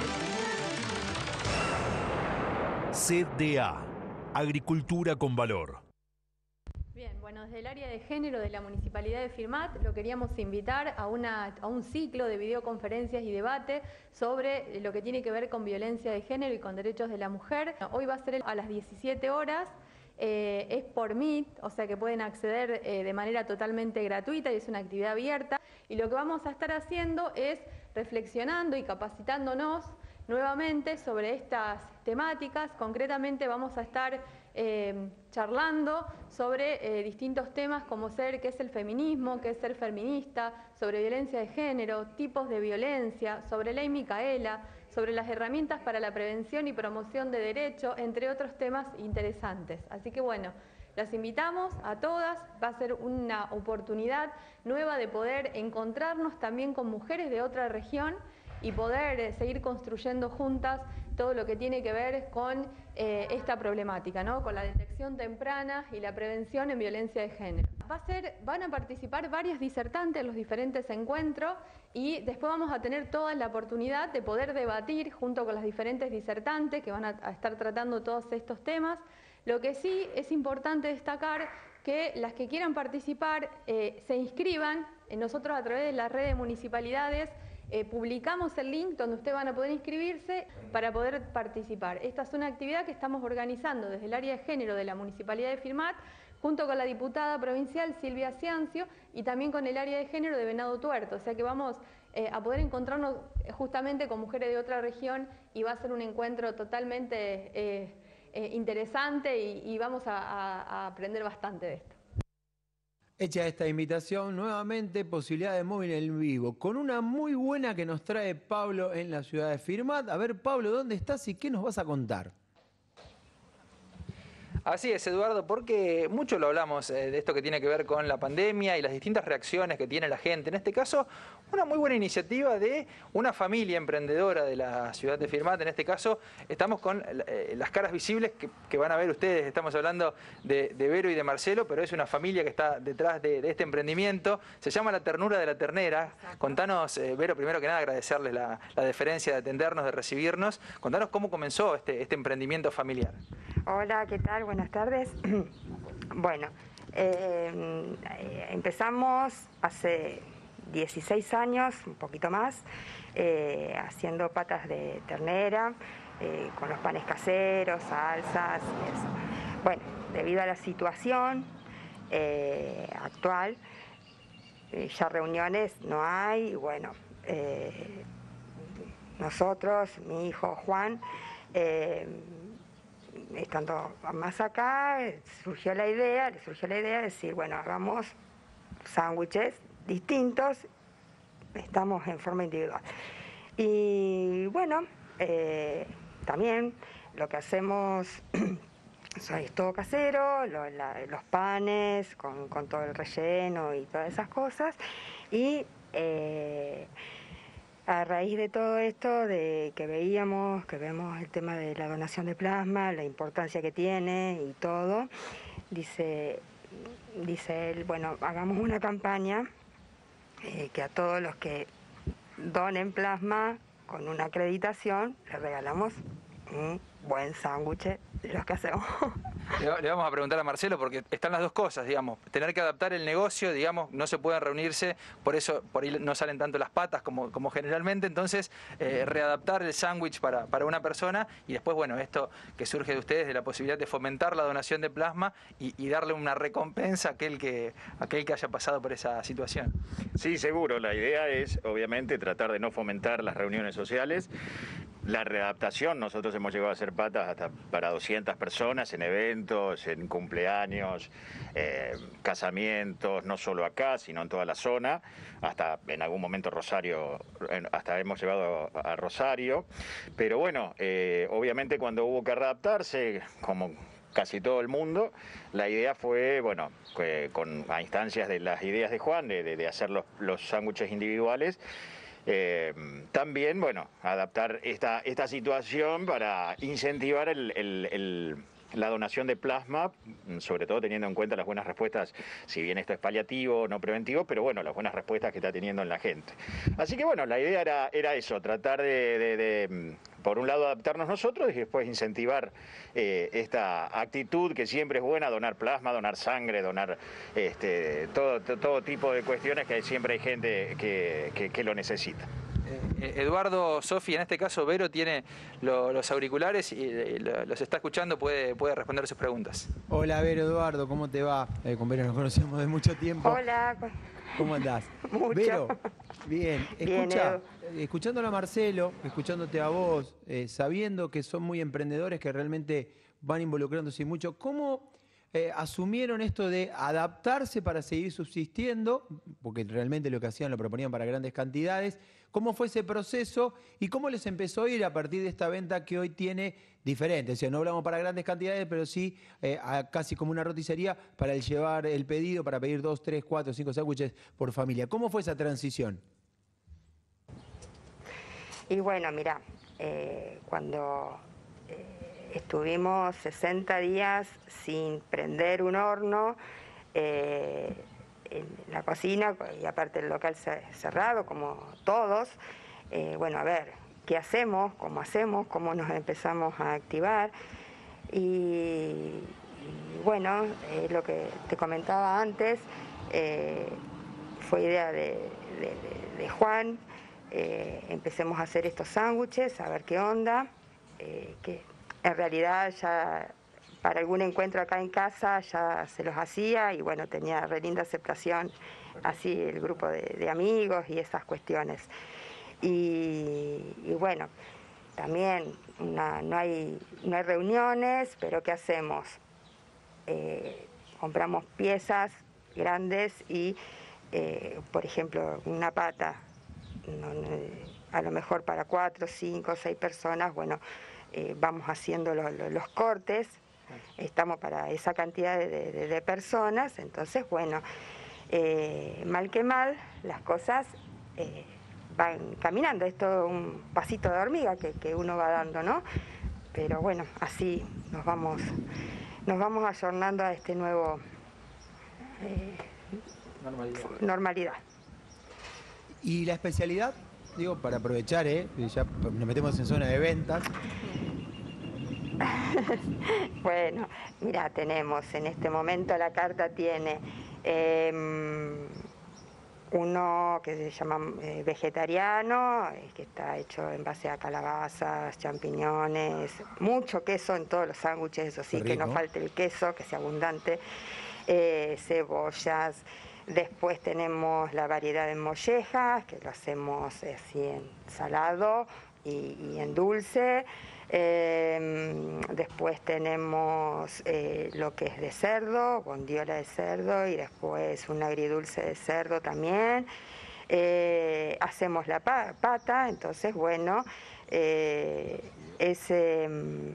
C D A. Agricultura con valor. Bien, bueno, desde el área de género de la Municipalidad de Firmat lo queríamos invitar a, una, a un ciclo de videoconferencias y debate sobre lo que tiene que ver con violencia de género y con derechos de la mujer. Hoy va a ser a las diecisiete horas, eh, es por Meet, o sea que pueden acceder eh, de manera totalmente gratuita y es una actividad abierta. Y lo que vamos a estar haciendo es reflexionando y capacitándonos nuevamente sobre estas temáticas. Concretamente vamos a estar eh, charlando sobre eh, distintos temas como ser qué es el feminismo, qué es ser feminista, sobre violencia de género, tipos de violencia, sobre ley Micaela, sobre las herramientas para la prevención y promoción de derechos, entre otros temas interesantes. Así que bueno, las invitamos a todas, va a ser una oportunidad nueva de poder encontrarnos también con mujeres de otra región y poder eh, seguir construyendo juntas todo lo que tiene que ver con eh, esta problemática, ¿no? Con la detección temprana y la prevención en violencia de género. Va a ser, van a participar varios disertantes en los diferentes encuentros y después vamos a tener toda la oportunidad de poder debatir junto con las diferentes disertantes que van a, a estar tratando todos estos temas. Lo que sí es importante destacar que las que quieran participar eh, se inscriban. Nosotros a través de la red de municipalidades Eh, publicamos el link donde ustedes van a poder inscribirse para poder participar. Esta es una actividad que estamos organizando desde el área de género de la Municipalidad de Firmat, junto con la diputada provincial Silvia Ciancio y también con el área de género de Venado Tuerto. O sea que vamos eh, a poder encontrarnos justamente con mujeres de otra región y va a ser un encuentro totalmente eh, eh, interesante y, y vamos a, a, a aprender bastante de esto. Hecha esta invitación, nuevamente posibilidad de móvil en vivo, con una muy buena que nos trae Pablo en la ciudad de Firmat. A ver, Pablo, ¿dónde estás y qué nos vas a contar? Así es, Eduardo, porque mucho lo hablamos eh, de esto que tiene que ver con la pandemia y las distintas reacciones que tiene la gente. En este caso, una muy buena iniciativa de una familia emprendedora de la ciudad de Firmat. En este caso, estamos con eh, las caras visibles que, que van a ver ustedes. Estamos hablando de, de Vero y de Marcelo, pero es una familia que está detrás de, de este emprendimiento. Se llama La Ternura de la Ternera. Exacto. Contanos, eh, Vero, primero que nada, agradecerles la, la deferencia de atendernos, de recibirnos. Contanos cómo comenzó este, este emprendimiento familiar. Hola, ¿qué tal? Buenas tardes. Bueno, eh, empezamos hace dieciséis años, un poquito más, eh, haciendo patas de ternera, eh, con los panes caseros, salsas y eso. Bueno, debido a la situación eh, actual, eh, ya reuniones no hay, y bueno, eh, nosotros, mi hijo Juan, eh, estando más acá, surgió la idea, le surgió la idea de decir, bueno, hagamos sándwiches distintos, estamos en forma individual. Y bueno, eh, también lo que hacemos es todo casero, lo, la, los panes con, con todo el relleno y todas esas cosas. Y eh, a raíz de todo esto, de que veíamos, que vemos el tema de la donación de plasma, la importancia que tiene y todo, dice, dice él, bueno, hagamos una campaña eh, que a todos los que donen plasma con una acreditación le regalamos un buen sándwich de los que hacemos. Le, le vamos a preguntar a Marcelo porque están las dos cosas, digamos, tener que adaptar el negocio, digamos, no se pueden reunirse, por eso por ahí no salen tanto las patas como, como generalmente, entonces eh, readaptar el sándwich para, para una persona y después, bueno, esto que surge de ustedes, de la posibilidad de fomentar la donación de plasma y, y darle una recompensa a aquel que, a aquel que haya pasado por esa situación. Sí, seguro, la idea es obviamente tratar de no fomentar las reuniones sociales. La readaptación, nosotros hemos llegado a hacer patas hasta para doscientas personas en eventos, en cumpleaños, eh, casamientos, no solo acá, sino en toda la zona, hasta en algún momento Rosario, hasta hemos llevado a Rosario. Pero bueno, eh, obviamente cuando hubo que readaptarse, como casi todo el mundo, la idea fue, bueno, que con a instancias de las ideas de Juan, de, de, de hacer los, los sándwiches individuales, Eh, también, bueno, adaptar esta, esta situación para incentivar el, el, el, la donación de plasma, sobre todo teniendo en cuenta las buenas respuestas, si bien esto es paliativo, no preventivo, pero bueno, las buenas respuestas que está teniendo en la gente. Así que bueno, la idea era, era eso, tratar de, de, de, por un lado, adaptarnos nosotros y después incentivar eh, esta actitud que siempre es buena, donar plasma, donar sangre, donar este, todo, todo tipo de cuestiones que siempre hay gente que, que, que lo necesita. Eh, Eduardo, Sofi, en este caso Vero tiene lo, los auriculares y eh, los está escuchando, puede, puede responder sus preguntas. Hola Vero, Eduardo, ¿cómo te va? Eh, con Vero nos conocemos de mucho tiempo. Hola. ¿Cómo andás? Mucho. Vero, bien, escucha, Bien, escuchándolo a Marcelo, escuchándote a vos, eh, sabiendo que son muy emprendedores que realmente van involucrándose mucho, ¿cómo eh, asumieron esto de adaptarse para seguir subsistiendo? Porque realmente lo que hacían lo proponían para grandes cantidades. ¿Cómo fue ese proceso y cómo les empezó a ir a partir de esta venta que hoy tiene diferente? O sea, no hablamos para grandes cantidades, pero sí eh, a casi como una roticería para el llevar el pedido, para pedir dos, tres, cuatro, cinco sándwiches por familia. ¿Cómo fue esa transición? Y bueno, mira, eh, cuando eh, estuvimos sesenta días sin prender un horno, eh, en la cocina y aparte el local cerrado como todos, eh, bueno, a ver, ¿qué hacemos? ¿Cómo hacemos? ¿Cómo nos empezamos a activar? Y, y bueno, eh, lo que te comentaba antes, eh, fue idea de, de, de Juan, eh, empecemos a hacer estos sándwiches, a ver qué onda, eh, que en realidad ya para algún encuentro acá en casa ya se los hacía y bueno, tenía re linda aceptación, así el grupo de, de amigos y esas cuestiones. Y, y bueno, también una, no, hay, no hay reuniones, pero ¿qué hacemos? Eh, compramos piezas grandes y, eh, por ejemplo, una pata, no, no, a lo mejor para cuatro, cinco, seis personas, bueno, eh, vamos haciendo lo, lo, los cortes. Estamos para esa cantidad de, de, de personas, entonces, bueno, eh, mal que mal, las cosas eh, van caminando. Es todo un pasito de hormiga que, que uno va dando, ¿no? Pero bueno, así nos vamos, nos vamos ayornando a este nuevo eh, normalidad. normalidad. ¿Y la especialidad? Digo, para aprovechar, ¿eh? Ya nos metemos en zona de ventas. Bueno, mira, tenemos en este momento la carta tiene eh, uno que se llama eh, vegetariano, eh, que está hecho en base a calabazas, champiñones, mucho queso en todos los sándwiches, eso sí, que no falte el queso, que sea abundante, eh, cebollas, Después tenemos la variedad de mollejas, que lo hacemos así en salado y, y en dulce. Eh, después tenemos eh, lo que es de cerdo, bondiola de cerdo, y después un agridulce de cerdo también. Eh, hacemos la pa pata, entonces bueno, eh, ese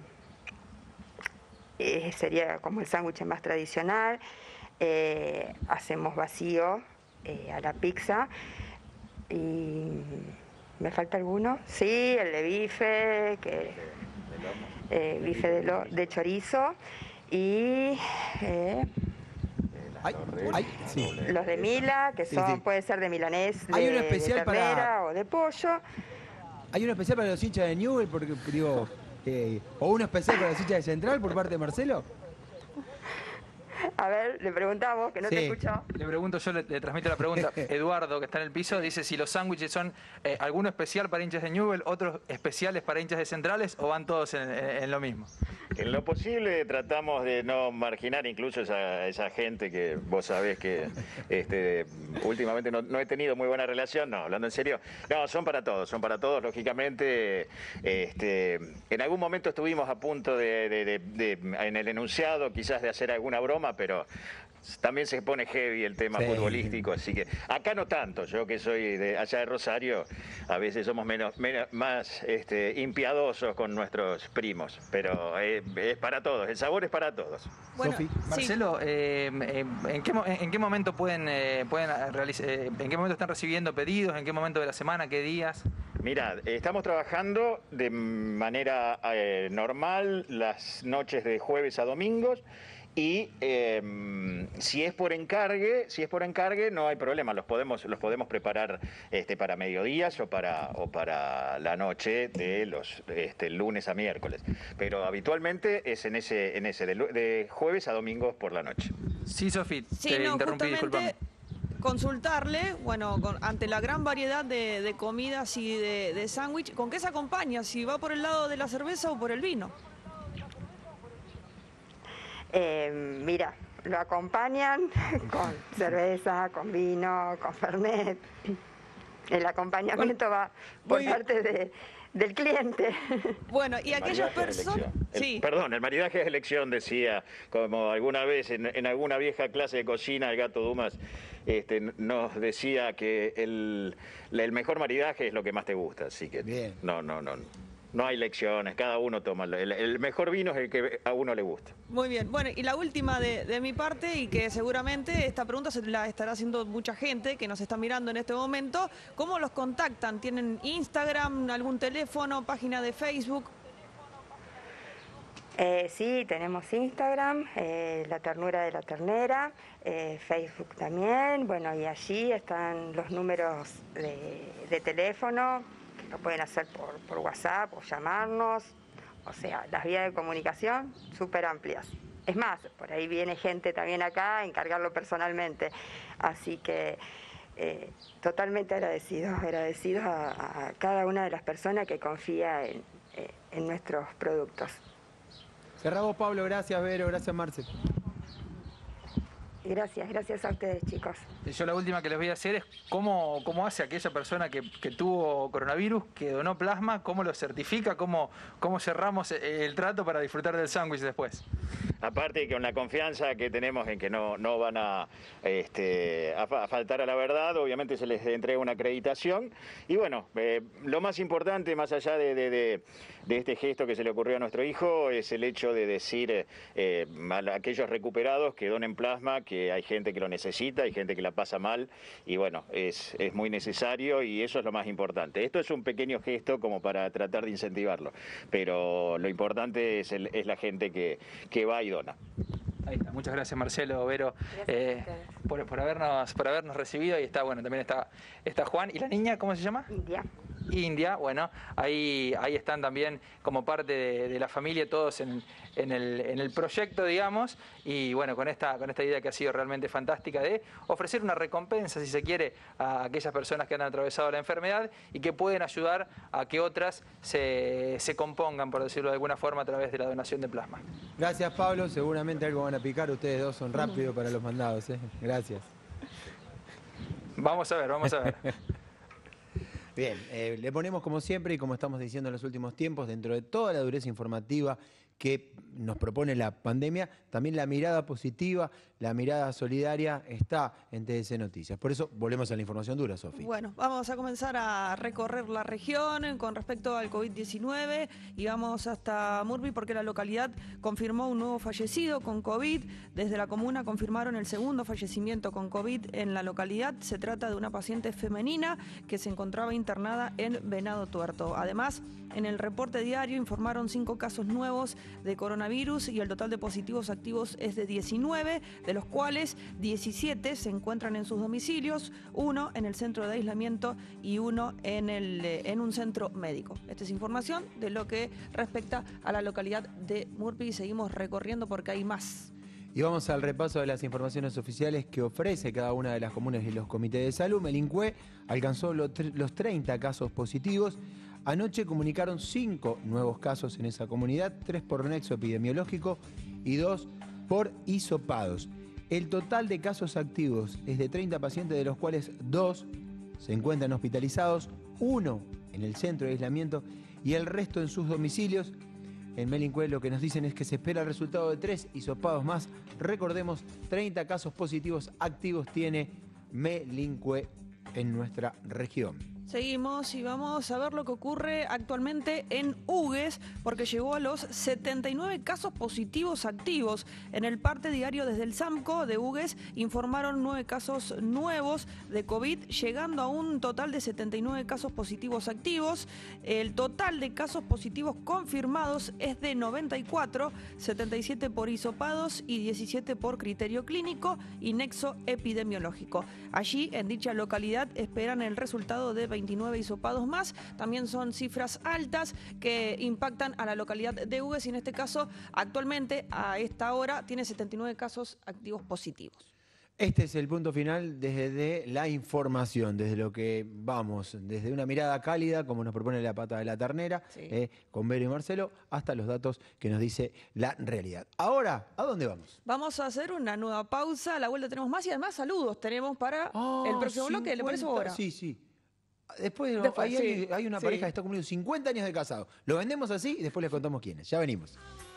eh, sería como el sándwich más tradicional. Eh, hacemos vacío eh, a la pizza. Y ¿me falta alguno? Sí, el de bife, que, eh, bife de, lo, de chorizo y eh, Ay, ay, sí. los de Mila, que son, Sí, sí. puede ser de milanés, de, Hay uno especial de ternera para- o de pollo. Hay uno especial para los hinchas de Newell, porque digo, eh, o uno especial para los hinchas de Central por parte de Marcelo. A ver, le preguntamos, que no te Sí. escuchó. Le pregunto, yo le, le transmito la pregunta. Eduardo, que está en el piso, dice si los sándwiches son eh, alguno especial para hinchas de Newell, otros especiales para hinchas de Centrales, o van todos en, en- en lo mismo. En lo posible tratamos de no marginar incluso esa, esa gente que vos sabés que este, últimamente no, no he tenido muy buena relación, no, hablando en serio. No, son para todos, son para todos, lógicamente. Este, en algún momento estuvimos a punto de, de- de- de- en el enunciado quizás de hacer alguna broma, pero también se pone heavy el tema Sí. futbolístico, así que acá no tanto. Yo que soy de allá de Rosario, a veces somos menos, menos- más este, impiadosos con nuestros primos, pero eh, es para todos, el sabor es para todos. Bueno, sí. Marcelo, eh, eh, ¿en, qué, mo- en qué momento pueden, eh, pueden realizar, eh, en qué momento están recibiendo pedidos, en qué momento de la semana, qué días? Mira, estamos trabajando de manera eh, normal las noches de jueves a domingos. Y eh, si es por encargue, si es por encargue no hay problema, los podemos, los podemos preparar este, para mediodías o para, o para la noche de los este, lunes a miércoles. Pero habitualmente es en ese, en ese de, lu- de jueves a domingos por la noche. Sí, Sofi, Sí, te no, interrumpí, disculpame. justamente consultarle, bueno, con- ante la gran variedad de, de comidas y de, de sándwich, ¿con qué se acompaña? ¿Si va por el lado de la cerveza o por el vino? Eh, mira, lo acompañan con cerveza, con vino, con fernet. El acompañamiento va por muy bien. parte de, del cliente. Bueno, y El aquellas maridaje es personas... elección. El- Sí. Perdón, el maridaje es elección, decía, como alguna vez en, en alguna vieja clase de cocina, el gato Dumas este, nos decía que el, el mejor maridaje es lo que más te gusta, así que Bien. no, no, no. No hay lecciones, cada uno toma. El, el mejor vino es el que a uno le gusta. Muy bien. Bueno, y la última de, de mi parte, y que seguramente esta pregunta se la estará haciendo mucha gente que nos está mirando en este momento. ¿Cómo los contactan? ¿Tienen Instagram, algún teléfono, página de Facebook? Eh, sí, tenemos Instagram, eh, La Ternura de la Ternera, eh, Facebook también, bueno, y allí están los números de, de teléfono, que lo pueden hacer por, por WhatsApp o llamarnos, o sea, las vías de comunicación súper amplias. Es más, por ahí viene gente también acá a encargarlo personalmente, así que eh, totalmente agradecidos, agradecidos a, a cada una de las personas que confía en, eh, en nuestros productos. Cerramos, Pablo. Gracias, Vero. Gracias, Marce. Gracias, gracias a ustedes, chicos. Yo la última que les voy a hacer es cómo, cómo hace aquella persona que, que tuvo coronavirus, que donó plasma, cómo lo certifica, cómo, cómo cerramos el trato para disfrutar del sándwich después. Aparte con la confianza que tenemos en que no, no van a, este, a, fa- a faltar a la verdad, obviamente se les entrega una acreditación. Y bueno, eh, lo más importante, más allá de, de- de- de este gesto que se le ocurrió a nuestro hijo, es el hecho de decir eh, a la- aquellos recuperados que donen plasma, que hay gente que lo necesita, hay gente que la pasa mal, y bueno, es, es muy necesario y eso es lo más importante. Esto es un pequeño gesto como para tratar de incentivarlo, pero lo importante es, el- es la gente que, que va y dona. Ahí está, muchas gracias Marcelo, Vero, eh, por, por habernos, por habernos recibido. Ahí está, bueno, también está, está Juan. ¿Y la niña cómo se llama? India. India, bueno, ahí, ahí están también como parte de, de la familia, todos en, en, el, en el proyecto, digamos, y bueno, con esta, con esta idea que ha sido realmente fantástica de ofrecer una recompensa, si se quiere, a aquellas personas que han atravesado la enfermedad y que pueden ayudar a que otras se, se compongan, por decirlo de alguna forma, a través de la donación de plasma. Gracias, Pablo. Seguramente algo van a picar. Ustedes dos son rápidos para los mandados. ¿eh? Gracias. Vamos a ver, vamos a ver. Bien, eh, le ponemos como siempre y como estamos diciendo en los últimos tiempos, dentro de toda la dureza informativa que nos propone la pandemia, también la mirada positiva, la mirada solidaria está en T D C Noticias. Por eso volvemos a la información dura, Sofi. Bueno, vamos a comenzar a recorrer la región con respecto al COVID diecinueve y vamos hasta Murphy porque la localidad confirmó un nuevo fallecido con COVID. Desde la comuna confirmaron el segundo fallecimiento con COVID en la localidad. Se trata de una paciente femenina que se encontraba internada en Venado Tuerto. Además, en el reporte diario informaron cinco casos nuevos de coronavirus y el total de positivos activos es de diecinueve, de los cuales diecisiete se encuentran en sus domicilios, uno en el centro de aislamiento y uno en, el, en un centro médico. Esta es información de lo que respecta a la localidad de Murphy. Seguimos recorriendo porque hay más. Y vamos al repaso de las informaciones oficiales que ofrece cada una de las comunas y los comités de salud. Melincue alcanzó los treinta casos positivos. Anoche comunicaron cinco nuevos casos en esa comunidad, tres por nexo epidemiológico y dos por hisopados. El total de casos activos es de treinta pacientes, de los cuales dos se encuentran hospitalizados, uno en el centro de aislamiento y el resto en sus domicilios. En Melincue lo que nos dicen es que se espera el resultado de tres hisopados más. Recordemos, treinta casos positivos activos tiene Melincue en nuestra región. Seguimos y vamos a ver lo que ocurre actualmente en Hugues, porque llegó a los setenta y nueve casos positivos activos. En el parte diario desde el SAMCO de Hugues informaron nueve casos nuevos de COVID, llegando a un total de setenta y nueve casos positivos activos. El total de casos positivos confirmados es de noventa y cuatro, setenta y siete por hisopados y diecisiete por criterio clínico y nexo epidemiológico. Allí, en dicha localidad, esperan el resultado de veintinueve hisopados más. También son cifras altas que impactan a la localidad de Hugues y en este caso, actualmente, a esta hora, tiene setenta y nueve casos activos positivos. Este es el punto final desde la información, desde lo que vamos, desde una mirada cálida, como nos propone la pata de la ternera, sí. eh, con Vero y Marcelo, hasta los datos que nos dice la realidad. Ahora, ¿a dónde vamos? Vamos a hacer una nueva pausa, a la vuelta tenemos más y además saludos tenemos para oh, el próximo cincuenta, bloque, ¿le parece ahora? Sí, sí. Después, después ahí sí, hay, hay una sí. pareja que está cumpliendo cincuenta años de casado. Lo vendemos así y después les contamos quiénes. Ya venimos.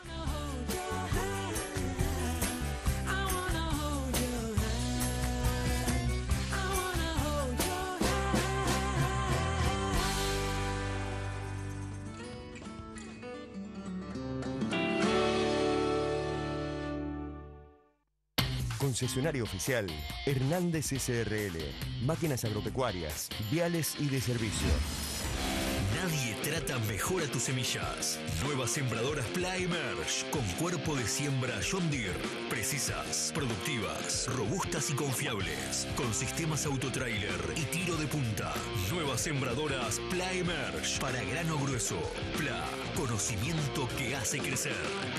Concesionario oficial Hernández S R L. Máquinas agropecuarias, viales y de servicio. Nadie trata mejor a tus semillas. Nuevas sembradoras Plymerge con cuerpo de siembra John Deere. Precisas, productivas, robustas y confiables. Con sistemas autotrailer y tiro de punta. Nuevas sembradoras Plymerge para grano grueso. Pla, conocimiento que hace crecer.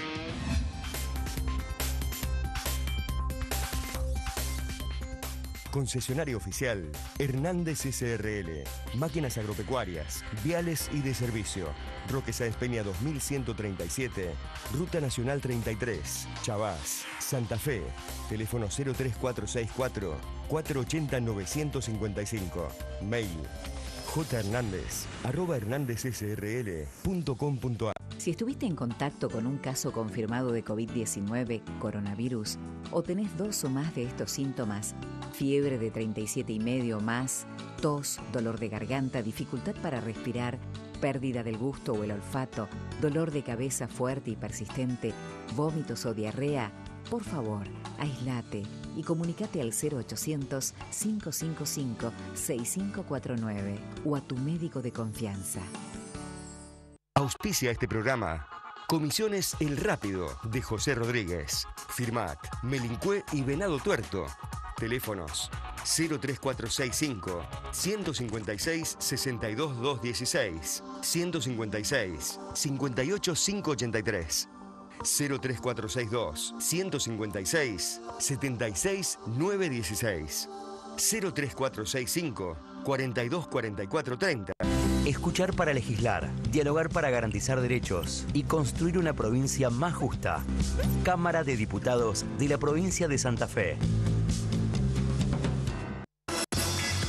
Concesionario oficial Hernández S R L. Máquinas agropecuarias, viales y de servicio. Roque Sáenz Peña dos mil ciento treinta y siete, Ruta Nacional treinta y tres, Chavás, Santa Fe. Teléfono cero tres cuatro seis cuatro, cuatro ocho cero, nueve cinco cinco. Mail jhernández arroba hernándezsrl punto com punto a. Si estuviste en contacto con un caso confirmado de COVID diecinueve, coronavirus, o tenés dos o más de estos síntomas, fiebre de treinta y siete y medio o más, tos, dolor de garganta, dificultad para respirar, pérdida del gusto o el olfato, dolor de cabeza fuerte y persistente, vómitos o diarrea, por favor, aislate y comunícate al cero ochocientos, cinco cinco cinco, seis cinco cuatro nueve o a tu médico de confianza. Auspicia este programa Comisiones El Rápido de José Rodríguez, Firmat, Melincue y Venado Tuerto. Teléfonos cero tres cuatro seis cinco, uno cinco seis, seis dos dos uno seis, uno cinco seis, cinco ocho cinco ocho tres, cero tres cuatro seis dos, uno cinco seis, siete seis nueve uno seis, cero tres cuatro seis cinco, cuatro dos cuatro cuatro tres cero. Escuchar para legislar, dialogar para garantizar derechos y construir una provincia más justa. Cámara de Diputados de la provincia de Santa Fe.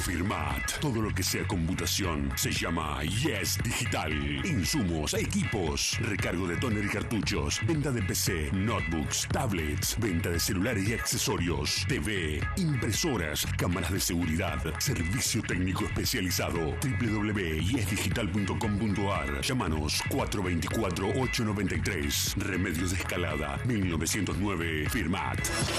Firmat. Todo lo que sea computación se llama Yes Digital. Insumos, equipos, recargo de tóner y cartuchos, venta de P C, notebooks, tablets, venta de celulares y accesorios, T V, impresoras, cámaras de seguridad, servicio técnico especializado. doble u doble u doble u punto yes digital punto com punto a r. Llámanos cuatro dos cuatro, ocho nueve tres. Remedios de Escalada, mil novecientos nueve. Firmat.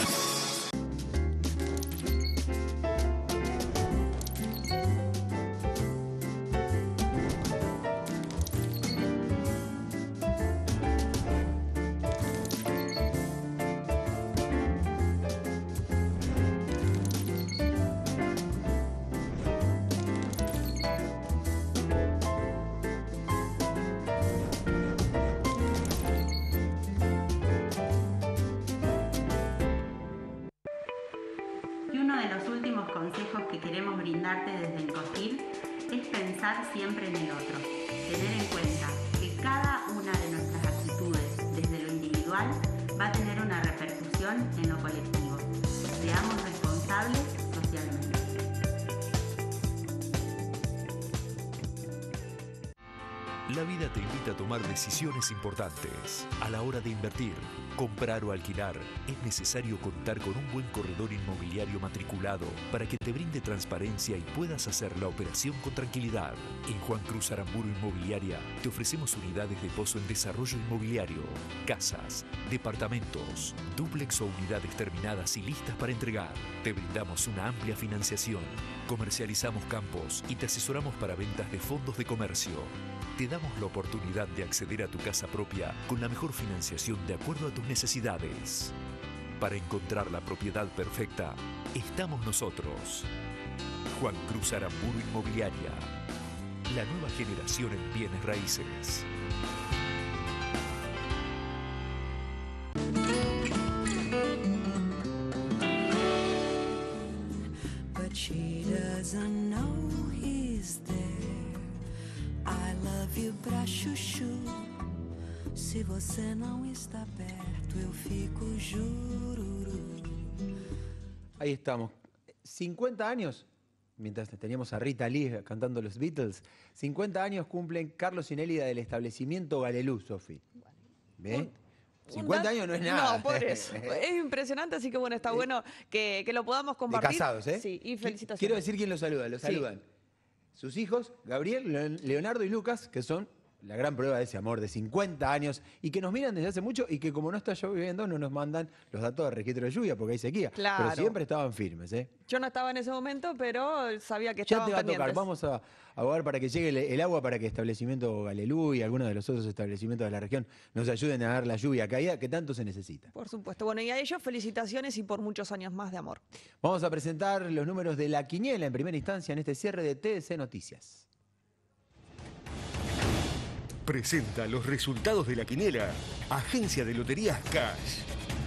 Y uno de los últimos consejos que queremos brindarte desde el COSIL es pensar siempre en el otro. Tener en cuenta que cada una de nuestras actitudes, desde lo individual, va a tener una repercusión en lo colectivo. Seamos responsables socialmente. La vida te invita a tomar decisiones importantes. A la hora de invertir, comprar o alquilar, es necesario contar con un buen corredor inmobiliario matriculado para que te brinde transparencia y puedas hacer la operación con tranquilidad. En Juan Cruz Aramburu Inmobiliaria te ofrecemos unidades de pozo en desarrollo inmobiliario, casas, departamentos, dúplex o unidades terminadas y listas para entregar. Te brindamos una amplia financiación, comercializamos campos y te asesoramos para ventas de fondos de comercio. Te damos la oportunidad de acceder a tu casa propia con la mejor financiación de acuerdo a tus necesidades. Para encontrar la propiedad perfecta, estamos nosotros. Juan Cruz Aramburu Inmobiliaria. La nueva generación en bienes raíces. But she doesn't know he's there. I love you pra chuchu. Se você não está perto, eu fico jururu. Ahí estamos. cincuenta años, mientras teníamos a Rita Lee cantando los Beatles, cincuenta años cumplen Carlos y Nélida del establecimiento Galelú, Sofi. ¿Ve? cincuenta años no es nada. No, por eso. Es impresionante, así que bueno, está bueno que, que lo podamos compartir. De casados, ¿eh? Sí, y felicitaciones. Quiero decir quién los saluda. Los Sí. saludan sus hijos, Gabriel, Leon- Leonardo y Lucas, que son la gran prueba de ese amor de cincuenta años y que nos miran desde hace mucho y que como no está lloviendo no nos mandan los datos de registro de lluvia porque hay sequía. Claro. Pero siempre estaban firmes, ¿eh? Yo no estaba en ese momento, pero sabía que Ya estaban te va a pendientes. tocar. Vamos a abogar para que llegue el, el agua para que establecimiento Galelú y algunos de los otros establecimientos de la región nos ayuden a dar la lluvia caída que tanto se necesita. Por supuesto. Bueno, y a ellos felicitaciones y por muchos años más de amor. Vamos a presentar los números de la quiniela en primera instancia en este cierre de T D C Noticias. Presenta los resultados de la quiniela. Agencia de Loterías Cash.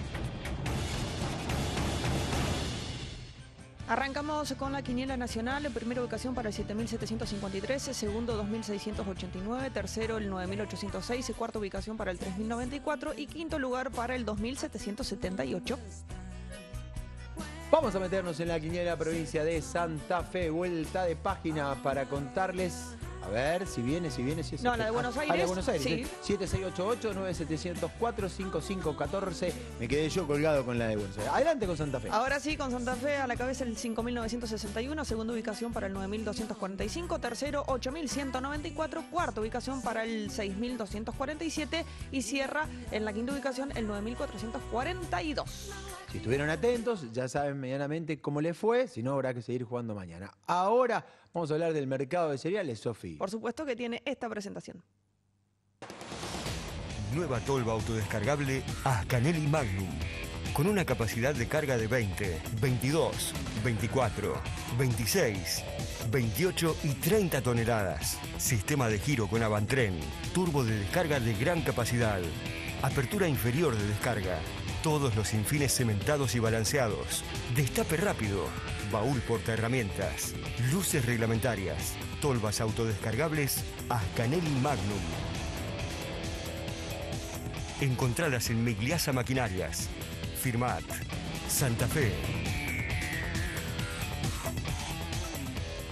Arrancamos con la quiniela nacional, en primera ubicación para el siete mil setecientos cincuenta y tres, segundo dos mil seiscientos ochenta y nueve, tercero el nueve mil ochocientos seis, cuarta ubicación para el tres mil noventa y cuatro y quinto lugar para el dos mil setecientos setenta y ocho. Vamos a meternos en la quiniela provincia de Santa Fe. Vuelta de página para contarles. A ver, si viene, si viene, si es. No, la de Buenos Ah, Aires, la de Buenos Aires. sí. ¿eh? siete seis ocho ocho, nueve siete cero cuatro, cinco cinco uno cuatro. Me quedé yo colgado con la de Buenos Aires. Adelante con Santa Fe. Ahora sí, con Santa Fe a la cabeza el cinco mil novecientos sesenta y uno, segunda ubicación para el nueve mil doscientos cuarenta y cinco, tercero ocho mil ciento noventa y cuatro, cuarta ubicación para el seis mil doscientos cuarenta y siete y cierra en la quinta ubicación el nueve mil cuatrocientos cuarenta y dos. Si estuvieron atentos, ya saben medianamente cómo les fue, si no habrá que seguir jugando mañana. Ahora vamos a hablar del mercado de cereales, Sofi. Por supuesto que tiene esta presentación. Nueva tolva autodescargable Ascanelli Magnum. Con una capacidad de carga de veinte, veintidós, veinticuatro, veintiséis, veintiocho y treinta toneladas. Sistema de giro con Avantren. Turbo de descarga de gran capacidad. Apertura inferior de descarga. Todos los infines cementados y balanceados. Destape rápido. Baúl portaherramientas. Luces reglamentarias. Tolvas autodescargables Ascanelli Magnum. Encontralas en Migliasa Maquinarias. Firmat. Santa Fe.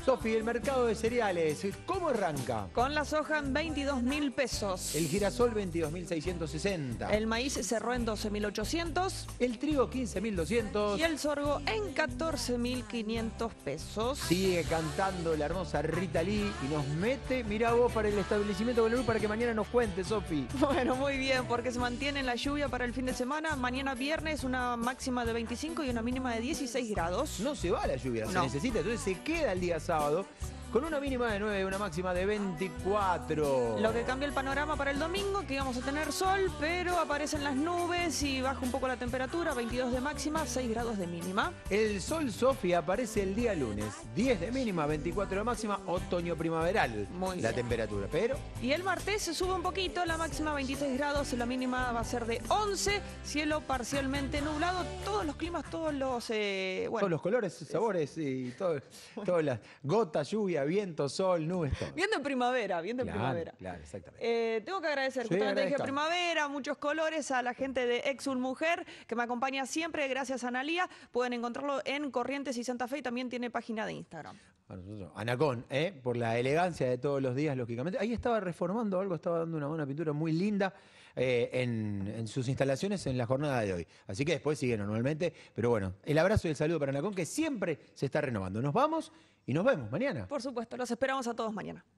Sofi, el mercado de cereales, ¿cómo arranca? Con la soja en veintidós mil pesos. El girasol veintidós mil seiscientos sesenta. El maíz cerró en doce mil ochocientos. El trigo quince mil doscientos. Y el sorgo en catorce mil quinientos pesos. Sigue cantando la hermosa Rita Lee y nos mete, mirá vos, para el establecimiento con la luz para que mañana nos cuente, Sofi. Bueno, muy bien, porque se mantiene la lluvia para el fin de semana. Mañana viernes una máxima de veinticinco y una mínima de dieciséis grados. No se va la lluvia, se No. necesita, entonces se queda el día sábado con una mínima de nueve y una máxima de veinticuatro. Lo que cambia el panorama para el domingo, que íbamos a tener sol, pero aparecen las nubes y baja un poco la temperatura, veintidós de máxima, seis grados de mínima. El sol, Sofi, aparece el día lunes, diez de mínima, veinticuatro de máxima, otoño primaveral. Muy la bien. temperatura, pero Y el martes se sube un poquito, la máxima veintiséis grados, la mínima va a ser de once, cielo parcialmente nublado, todos los climas, todos los... Eh, bueno, todos los colores, sabores y todo, todas las gotas, lluvia, viento, sol, nubes, todo. bien de primavera, bien de Claro, primavera. claro, exactamente. Eh, tengo que agradecer, Sí, justamente dije agradezca. primavera, muchos colores, a la gente de Exul Mujer, que me acompaña siempre, gracias a Analía. Pueden encontrarlo en Corrientes y Santa Fe y también tiene página de Instagram. Para nosotros, Anacón, ¿eh? Por la elegancia de todos los días, lógicamente. Ahí estaba reformando algo, estaba dando una, una pintura muy linda eh, en, en sus instalaciones en la jornada de hoy. Así que después sigue normalmente. Pero bueno, el abrazo y el saludo para Anacón, que siempre se está renovando. Nos vamos y nos vemos mañana. Por supuesto, los esperamos a todos mañana.